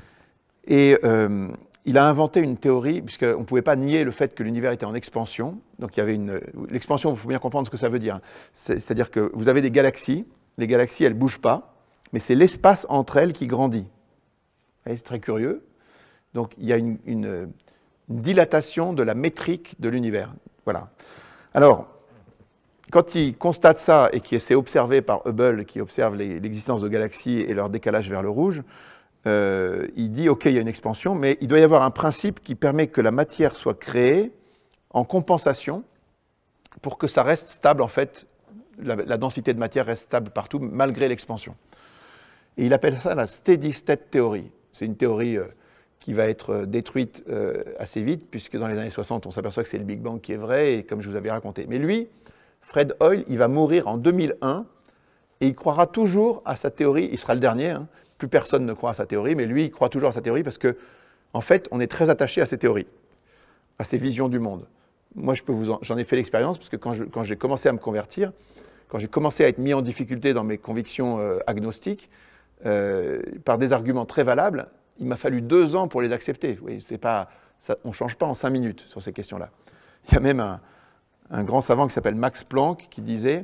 Et euh, il a inventé une théorie, puisqu'on ne pouvait pas nier le fait que l'univers était en expansion. Donc, il y avait une... L'expansion, il faut bien comprendre ce que ça veut dire. C'est-à-dire que vous avez des galaxies, les galaxies, elles ne bougent pas, mais c'est l'espace entre elles qui grandit. C'est très curieux. Donc, il y a une, une, une dilatation de la métrique de l'univers. Voilà. Alors, quand il constate ça et qui s'est observé par Hubble, qui observe les, l'existence de galaxies et leur décalage vers le rouge, euh, il dit, OK, il y a une expansion, mais il doit y avoir un principe qui permet que la matière soit créée en compensation pour que ça reste stable, en fait, la, la densité de matière reste stable partout, malgré l'expansion. Et il appelle ça la steady state theory. C'est une théorie euh, qui va être détruite euh, assez vite, puisque dans les années soixante, on s'aperçoit que c'est le Big Bang qui est vrai, et comme je vous avais raconté. Mais lui, Fred Hoyle, il va mourir en deux mille un, et il croira toujours à sa théorie. Il sera le dernier, hein. Plus personne ne croit à sa théorie, mais lui, il croit toujours à sa théorie, parce que, en fait, on est très attaché à ses théories, à ses visions du monde. Moi, je peux vous en, j'en ai fait l'expérience, parce que quand, je, quand j'ai commencé à me convertir, quand j'ai commencé à être mis en difficulté dans mes convictions euh, agnostiques, euh, par des arguments très valables, il m'a fallu deux ans pour les accepter. Oui, c'est pas, ça, on ne change pas en cinq minutes sur ces questions-là. Il y a même un, un grand savant qui s'appelle Max Planck qui disait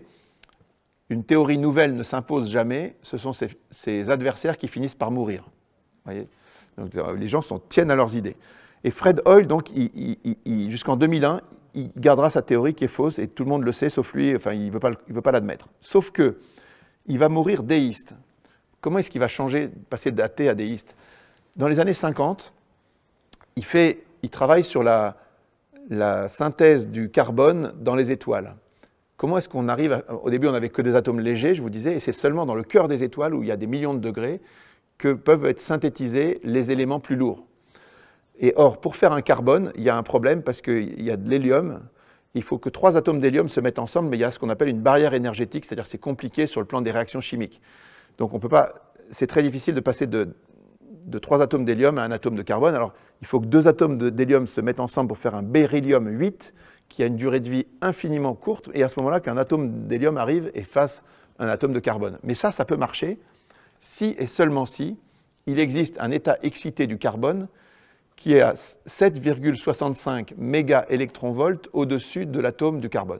« Une théorie nouvelle ne s'impose jamais, ce sont ses, ses adversaires qui finissent par mourir. » Vous voyez ? Donc, les gens sont, tiennent à leurs idées. Et Fred Hoyle, donc, il, il, il, jusqu'en deux mille un, il gardera sa théorie qui est fausse, et tout le monde le sait, sauf lui, enfin, il ne veut pas, il veut pas l'admettre. Sauf que, il va mourir déiste. Comment est-ce qu'il va changer, passer d'athée à déiste? Dans les années cinquante, il, fait, il travaille sur la, la synthèse du carbone dans les étoiles. Comment est-ce qu'on arrive à, au début, on n'avait que des atomes légers, je vous disais, et c'est seulement dans le cœur des étoiles, où il y a des millions de degrés, que peuvent être synthétisés les éléments plus lourds. Et or, pour faire un carbone, il y a un problème, parce qu'il y a de l'hélium. Il faut que trois atomes d'hélium se mettent ensemble, mais il y a ce qu'on appelle une barrière énergétique, c'est-à-dire que c'est compliqué sur le plan des réactions chimiques. Donc on peut pas, c'est très difficile de passer de, de trois atomes d'hélium à un atome de carbone. Alors il faut que deux atomes d'hélium se mettent ensemble pour faire un beryllium huit, qui a une durée de vie infiniment courte, et à ce moment-là qu'un atome d'hélium arrive et fasse un atome de carbone. Mais ça, ça peut marcher si et seulement si il existe un état excité du carbone qui est à sept virgule soixante-cinq mégaélectronvolts au-dessus de l'atome du carbone.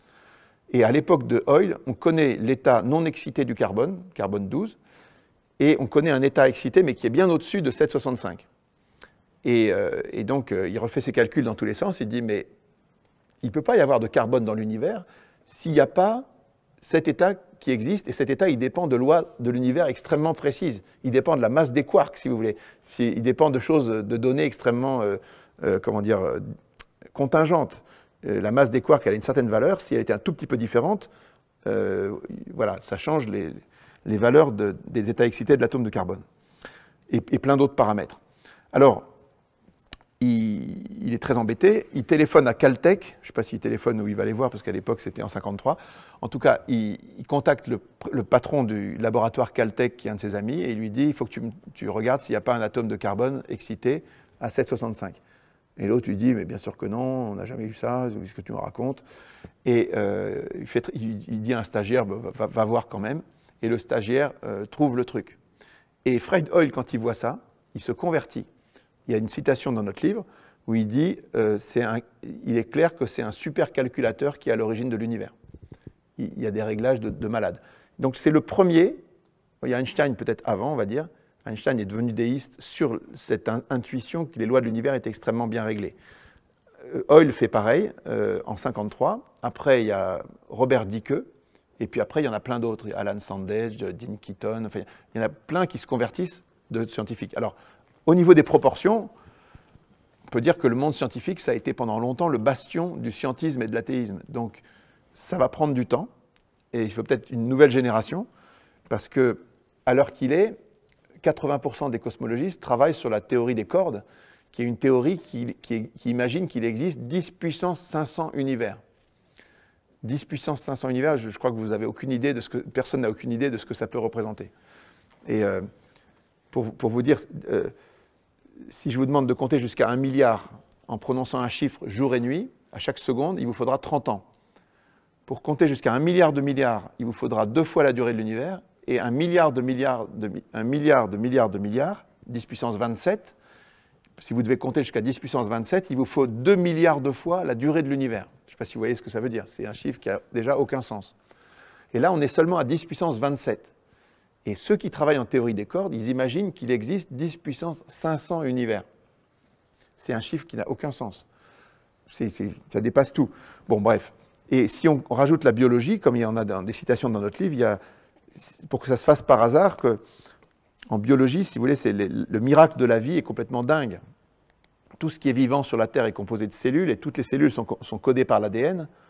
Et à l'époque de Hoyle, on connaît l'état non excité du carbone, carbone douze, et on connaît un état excité, mais qui est bien au-dessus de sept virgule soixante-cinq. Et, euh, et donc, euh, il refait ses calculs dans tous les sens, il dit, mais il ne peut pas y avoir de carbone dans l'univers s'il n'y a pas cet état qui existe, et cet état, il dépend de lois de l'univers extrêmement précises. Il dépend de la masse des quarks, si vous voulez. Il dépend de choses, de données extrêmement, euh, euh, comment dire, euh, contingentes. Euh, la masse des quarks, elle a une certaine valeur. Si elle était un tout petit peu différente, euh, voilà, ça change les, les valeurs de, des états excités de l'atome de carbone. Et, et plein d'autres paramètres. Alors, Il, il est très embêté, il téléphone à Caltech, je ne sais pas s'il téléphone ou il va les voir parce qu'à l'époque c'était en cinquante-trois. En tout cas, il, il contacte le, le patron du laboratoire Caltech qui est un de ses amis et il lui dit il faut que tu, tu regardes s'il n'y a pas un atome de carbone excité à sept virgule soixante-cinq. Et l'autre lui dit mais bien sûr que non, on n'a jamais eu ça, c'est ce que tu me racontes. Et euh, il, fait, il, il dit à un stagiaire bah, va, va voir quand même. Et le stagiaire euh, trouve le truc. Et Fred Hoyle, quand il voit ça, il se convertit. Il y a une citation dans notre livre où il dit euh, c'est un, il est clair que c'est un supercalculateur qui est à l'origine de l'univers. Il, il y a des réglages de, de malade. Donc c'est le premier, il y a Einstein peut-être avant, on va dire. Einstein est devenu déiste sur cette in, intuition que les lois de l'univers étaient extrêmement bien réglées. Euh, Hoyle fait pareil euh, en cinquante-trois. Après, il y a Robert Dicke. Et puis après, il y en a plein d'autres. Alan Sandage, Dean Keaton. Enfin, il y en a plein qui se convertissent de scientifiques. Alors, au niveau des proportions, on peut dire que le monde scientifique, ça a été pendant longtemps le bastion du scientisme et de l'athéisme. Donc, ça va prendre du temps, et il faut peut-être une nouvelle génération, parce que, à l'heure qu'il est, quatre-vingts pour cent des cosmologistes travaillent sur la théorie des cordes, qui est une théorie qui, qui, qui imagine qu'il existe dix puissance cinq cents univers. dix puissance cinq cents univers, je, je crois que vous avez aucune idée de ce que, personne n'a aucune idée de ce que ça peut représenter. Et euh, pour, pour vous dire... Euh, si je vous demande de compter jusqu'à un milliard en prononçant un chiffre jour et nuit, à chaque seconde, il vous faudra trente ans. Pour compter jusqu'à un milliard de milliards, il vous faudra deux fois la durée de l'univers, et un milliard de milliards de, un milliard de milliards de milliards, dix puissance vingt-sept, si vous devez compter jusqu'à dix puissance vingt-sept, il vous faut deux milliards de fois la durée de l'univers. Je ne sais pas si vous voyez ce que ça veut dire, c'est un chiffre qui n'a déjà aucun sens. Et là, on est seulement à dix puissance vingt-sept. Et ceux qui travaillent en théorie des cordes, ils imaginent qu'il existe dix puissance cinq cents univers. C'est un chiffre qui n'a aucun sens. C'est, c'est, ça dépasse tout. Bon, bref. Et si on rajoute la biologie, comme il y en a dans des citations dans notre livre, il y a, pour que ça se fasse par hasard, que en biologie, si vous voulez, c'est le, le miracle de la vie est complètement dingue. Tout ce qui est vivant sur la Terre est composé de cellules, et toutes les cellules sont, sont codées par l'A D N.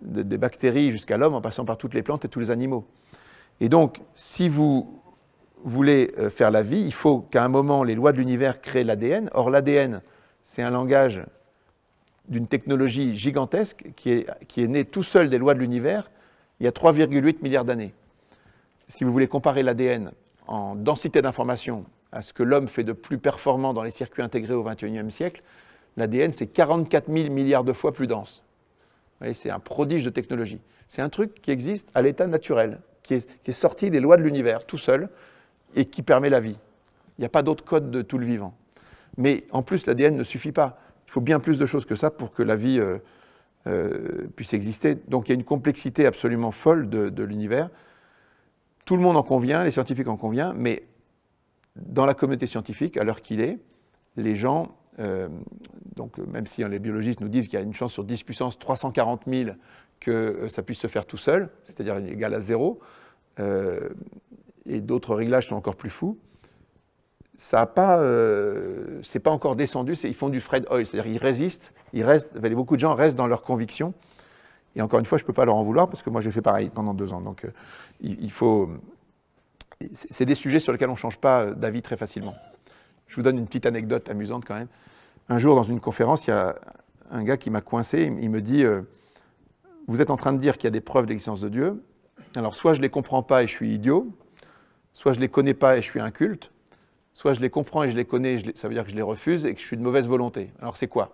de, des bactéries jusqu'à l'homme, en passant par toutes les plantes et tous les animaux. Et donc, si vous voulez faire la vie, il faut qu'à un moment, les lois de l'univers créent l'A D N. Or, l'A D N, c'est un langage d'une technologie gigantesque qui est, qui est né tout seul des lois de l'univers il y a trois virgule huit milliards d'années. Si vous voulez comparer l'A D N en densité d'information à ce que l'homme fait de plus performant dans les circuits intégrés au vingt et unième siècle, l'A D N, c'est quarante-quatre mille milliards de fois plus dense. C'est un prodige de technologie. C'est un truc qui existe à l'état naturel, qui est, qui est sorti des lois de l'univers, tout seul, et qui permet la vie. Il n'y a pas d'autre code de tout le vivant. Mais en plus, l'A D N ne suffit pas. Il faut bien plus de choses que ça pour que la vie euh, euh, puisse exister. Donc il y a une complexité absolument folle de, de l'univers. Tout le monde en convient, les scientifiques en conviennent, mais dans la communauté scientifique, à l'heure qu'il est, les gens, euh, donc même si hein, les biologistes nous disent qu'il y a une chance sur dix puissance trois cent quarante mille que euh, ça puisse se faire tout seul, c'est-à-dire égal à zéro, euh, et d'autres réglages sont encore plus fous, ça n'a pas, euh, c'est pas encore descendu, ils font du Fred Hoyle, c'est-à-dire ils résistent, ils restent, beaucoup de gens restent dans leurs convictions, et encore une fois, je ne peux pas leur en vouloir, parce que moi j'ai fait pareil pendant deux ans, donc euh, il, il faut... C'est des sujets sur lesquels on ne change pas d'avis très facilement. Je vous donne une petite anecdote amusante quand même. Un jour, dans une conférence, il y a un gars qui m'a coincé, il me dit euh, « Vous êtes en train de dire qu'il y a des preuves d'existence de Dieu, alors soit je ne les comprends pas et je suis idiot, soit je ne les connais pas et je suis inculte, soit je les comprends et je les connais, je les, ça veut dire que je les refuse et que je suis de mauvaise volonté. Alors c'est quoi ?»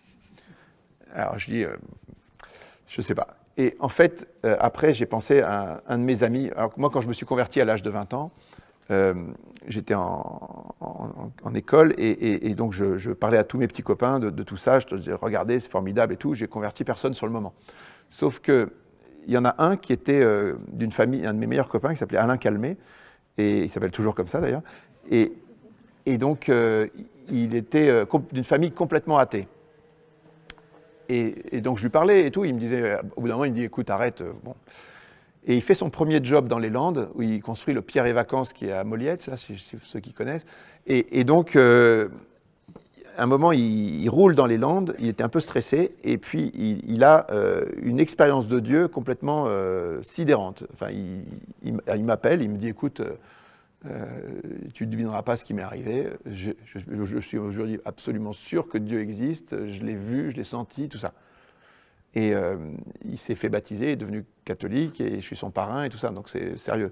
Alors je dis euh, « Je ne sais pas ». Et en fait, euh, après, j'ai pensé à un, un de mes amis. Alors moi, quand je me suis converti à l'âge de vingt ans, euh, j'étais en, en, en école et, et, et donc je, je parlais à tous mes petits copains de, de tout ça. Je te disais, regardez, c'est formidable et tout. J'ai converti personne sur le moment. Sauf qu'il y en a un qui était euh, d'une famille, un de mes meilleurs copains, qui s'appelait Alain Calmet, et il s'appelle toujours comme ça d'ailleurs. Et, et donc, euh, il était euh, d'une famille complètement athée. Et, et donc je lui parlais et tout, il me disait, au bout d'un moment, il me dit, écoute, arrête. Euh, bon. Et il fait son premier job dans les Landes, où il construit le Pierre et Vacances, qui est à Moliette, ça, c'est ceux qui connaissent. Et, et donc, euh, à un moment, il, il roule dans les Landes, il était un peu stressé, et puis il, il a euh, une expérience de Dieu complètement euh, sidérante. Enfin, il, il, il m'appelle, il me dit, écoute, euh, euh, tu ne devineras pas ce qui m'est arrivé. Je, je, je suis aujourd'hui absolument sûr que Dieu existe, je l'ai vu, je l'ai senti, tout ça. Et euh, il s'est fait baptiser, est devenu catholique, et je suis son parrain et tout ça, donc c'est sérieux.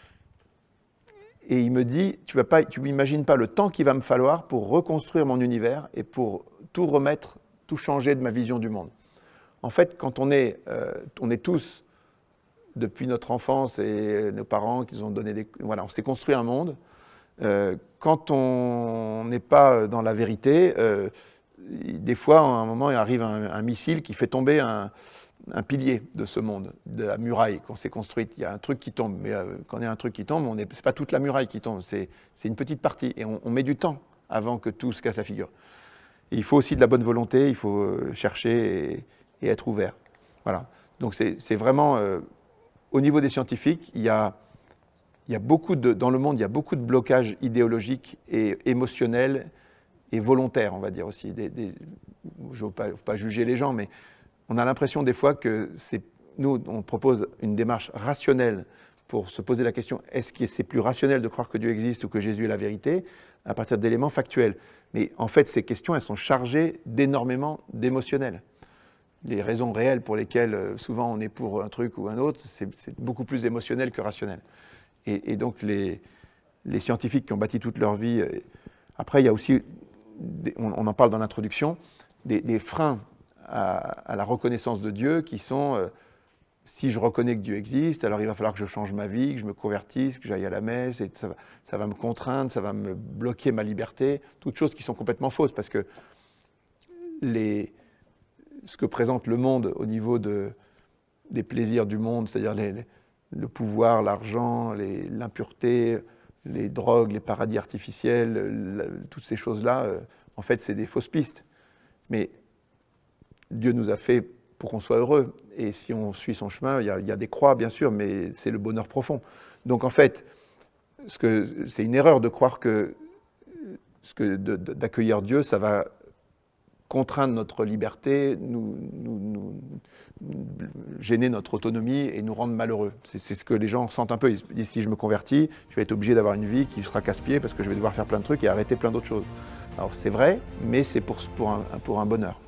Et il me dit, tu ne m'imagines pas le temps qu'il va me falloir pour reconstruire mon univers et pour tout remettre, tout changer de ma vision du monde. En fait, quand on est, euh, on est tous, depuis notre enfance et nos parents qui nous ont donné des... Voilà, on s'est construit un monde. Euh, quand on n'est pas dans la vérité, euh, des fois, à un moment, il arrive un, un missile qui fait tomber un, un pilier de ce monde, de la muraille qu'on s'est construite. Il y a un truc qui tombe, mais euh, quand il y a un truc qui tombe, ce n'est pas toute la muraille qui tombe, c'est une petite partie. Et on, on met du temps avant que tout se casse la figure. Et il faut aussi de la bonne volonté, il faut chercher et, et être ouvert. Voilà. Donc c'est vraiment... Euh, au niveau des scientifiques, il y a, il y a beaucoup de, dans le monde, il y a beaucoup de blocages idéologiques et émotionnels et volontaires, on va dire aussi. Des, des, je ne veux pas, pas juger les gens, mais on a l'impression des fois que nous, on propose une démarche rationnelle pour se poser la question, est-ce que c'est plus rationnel de croire que Dieu existe ou que Jésus est la vérité, à partir d'éléments factuels. Mais en fait, ces questions, elles sont chargées d'énormément d'émotionnel. Les raisons réelles pour lesquelles euh, souvent on est pour un truc ou un autre, c'est beaucoup plus émotionnel que rationnel. Et, et donc les, les scientifiques qui ont bâti toute leur vie, euh, après il y a aussi, des, on, on en parle dans l'introduction, des, des freins à, à la reconnaissance de Dieu qui sont, euh, si je reconnais que Dieu existe, alors il va falloir que je change ma vie, que je me convertisse, que j'aille à la messe, et ça va, ça va me contraindre, ça va me bloquer ma liberté, toutes choses qui sont complètement fausses, parce que les... ce que présente le monde au niveau de, des plaisirs du monde, c'est-à-dire le pouvoir, l'argent, l'impureté, les drogues, les paradis artificiels, la, toutes ces choses-là, euh, en fait, c'est des fausses pistes. Mais Dieu nous a fait pour qu'on soit heureux. Et si on suit son chemin, il y a, il y a des croix, bien sûr, mais c'est le bonheur profond. Donc, en fait, c'est une erreur de croire que, que d'accueillir Dieu, ça va contraindre notre liberté, nous, nous, nous, nous gêner notre autonomie et nous rendre malheureux. C'est ce que les gens sentent un peu. Ils se disent, si je me convertis, je vais être obligé d'avoir une vie qui sera casse-pied parce que je vais devoir faire plein de trucs et arrêter plein d'autres choses. Alors c'est vrai, mais c'est pour, pour, un, pour un bonheur.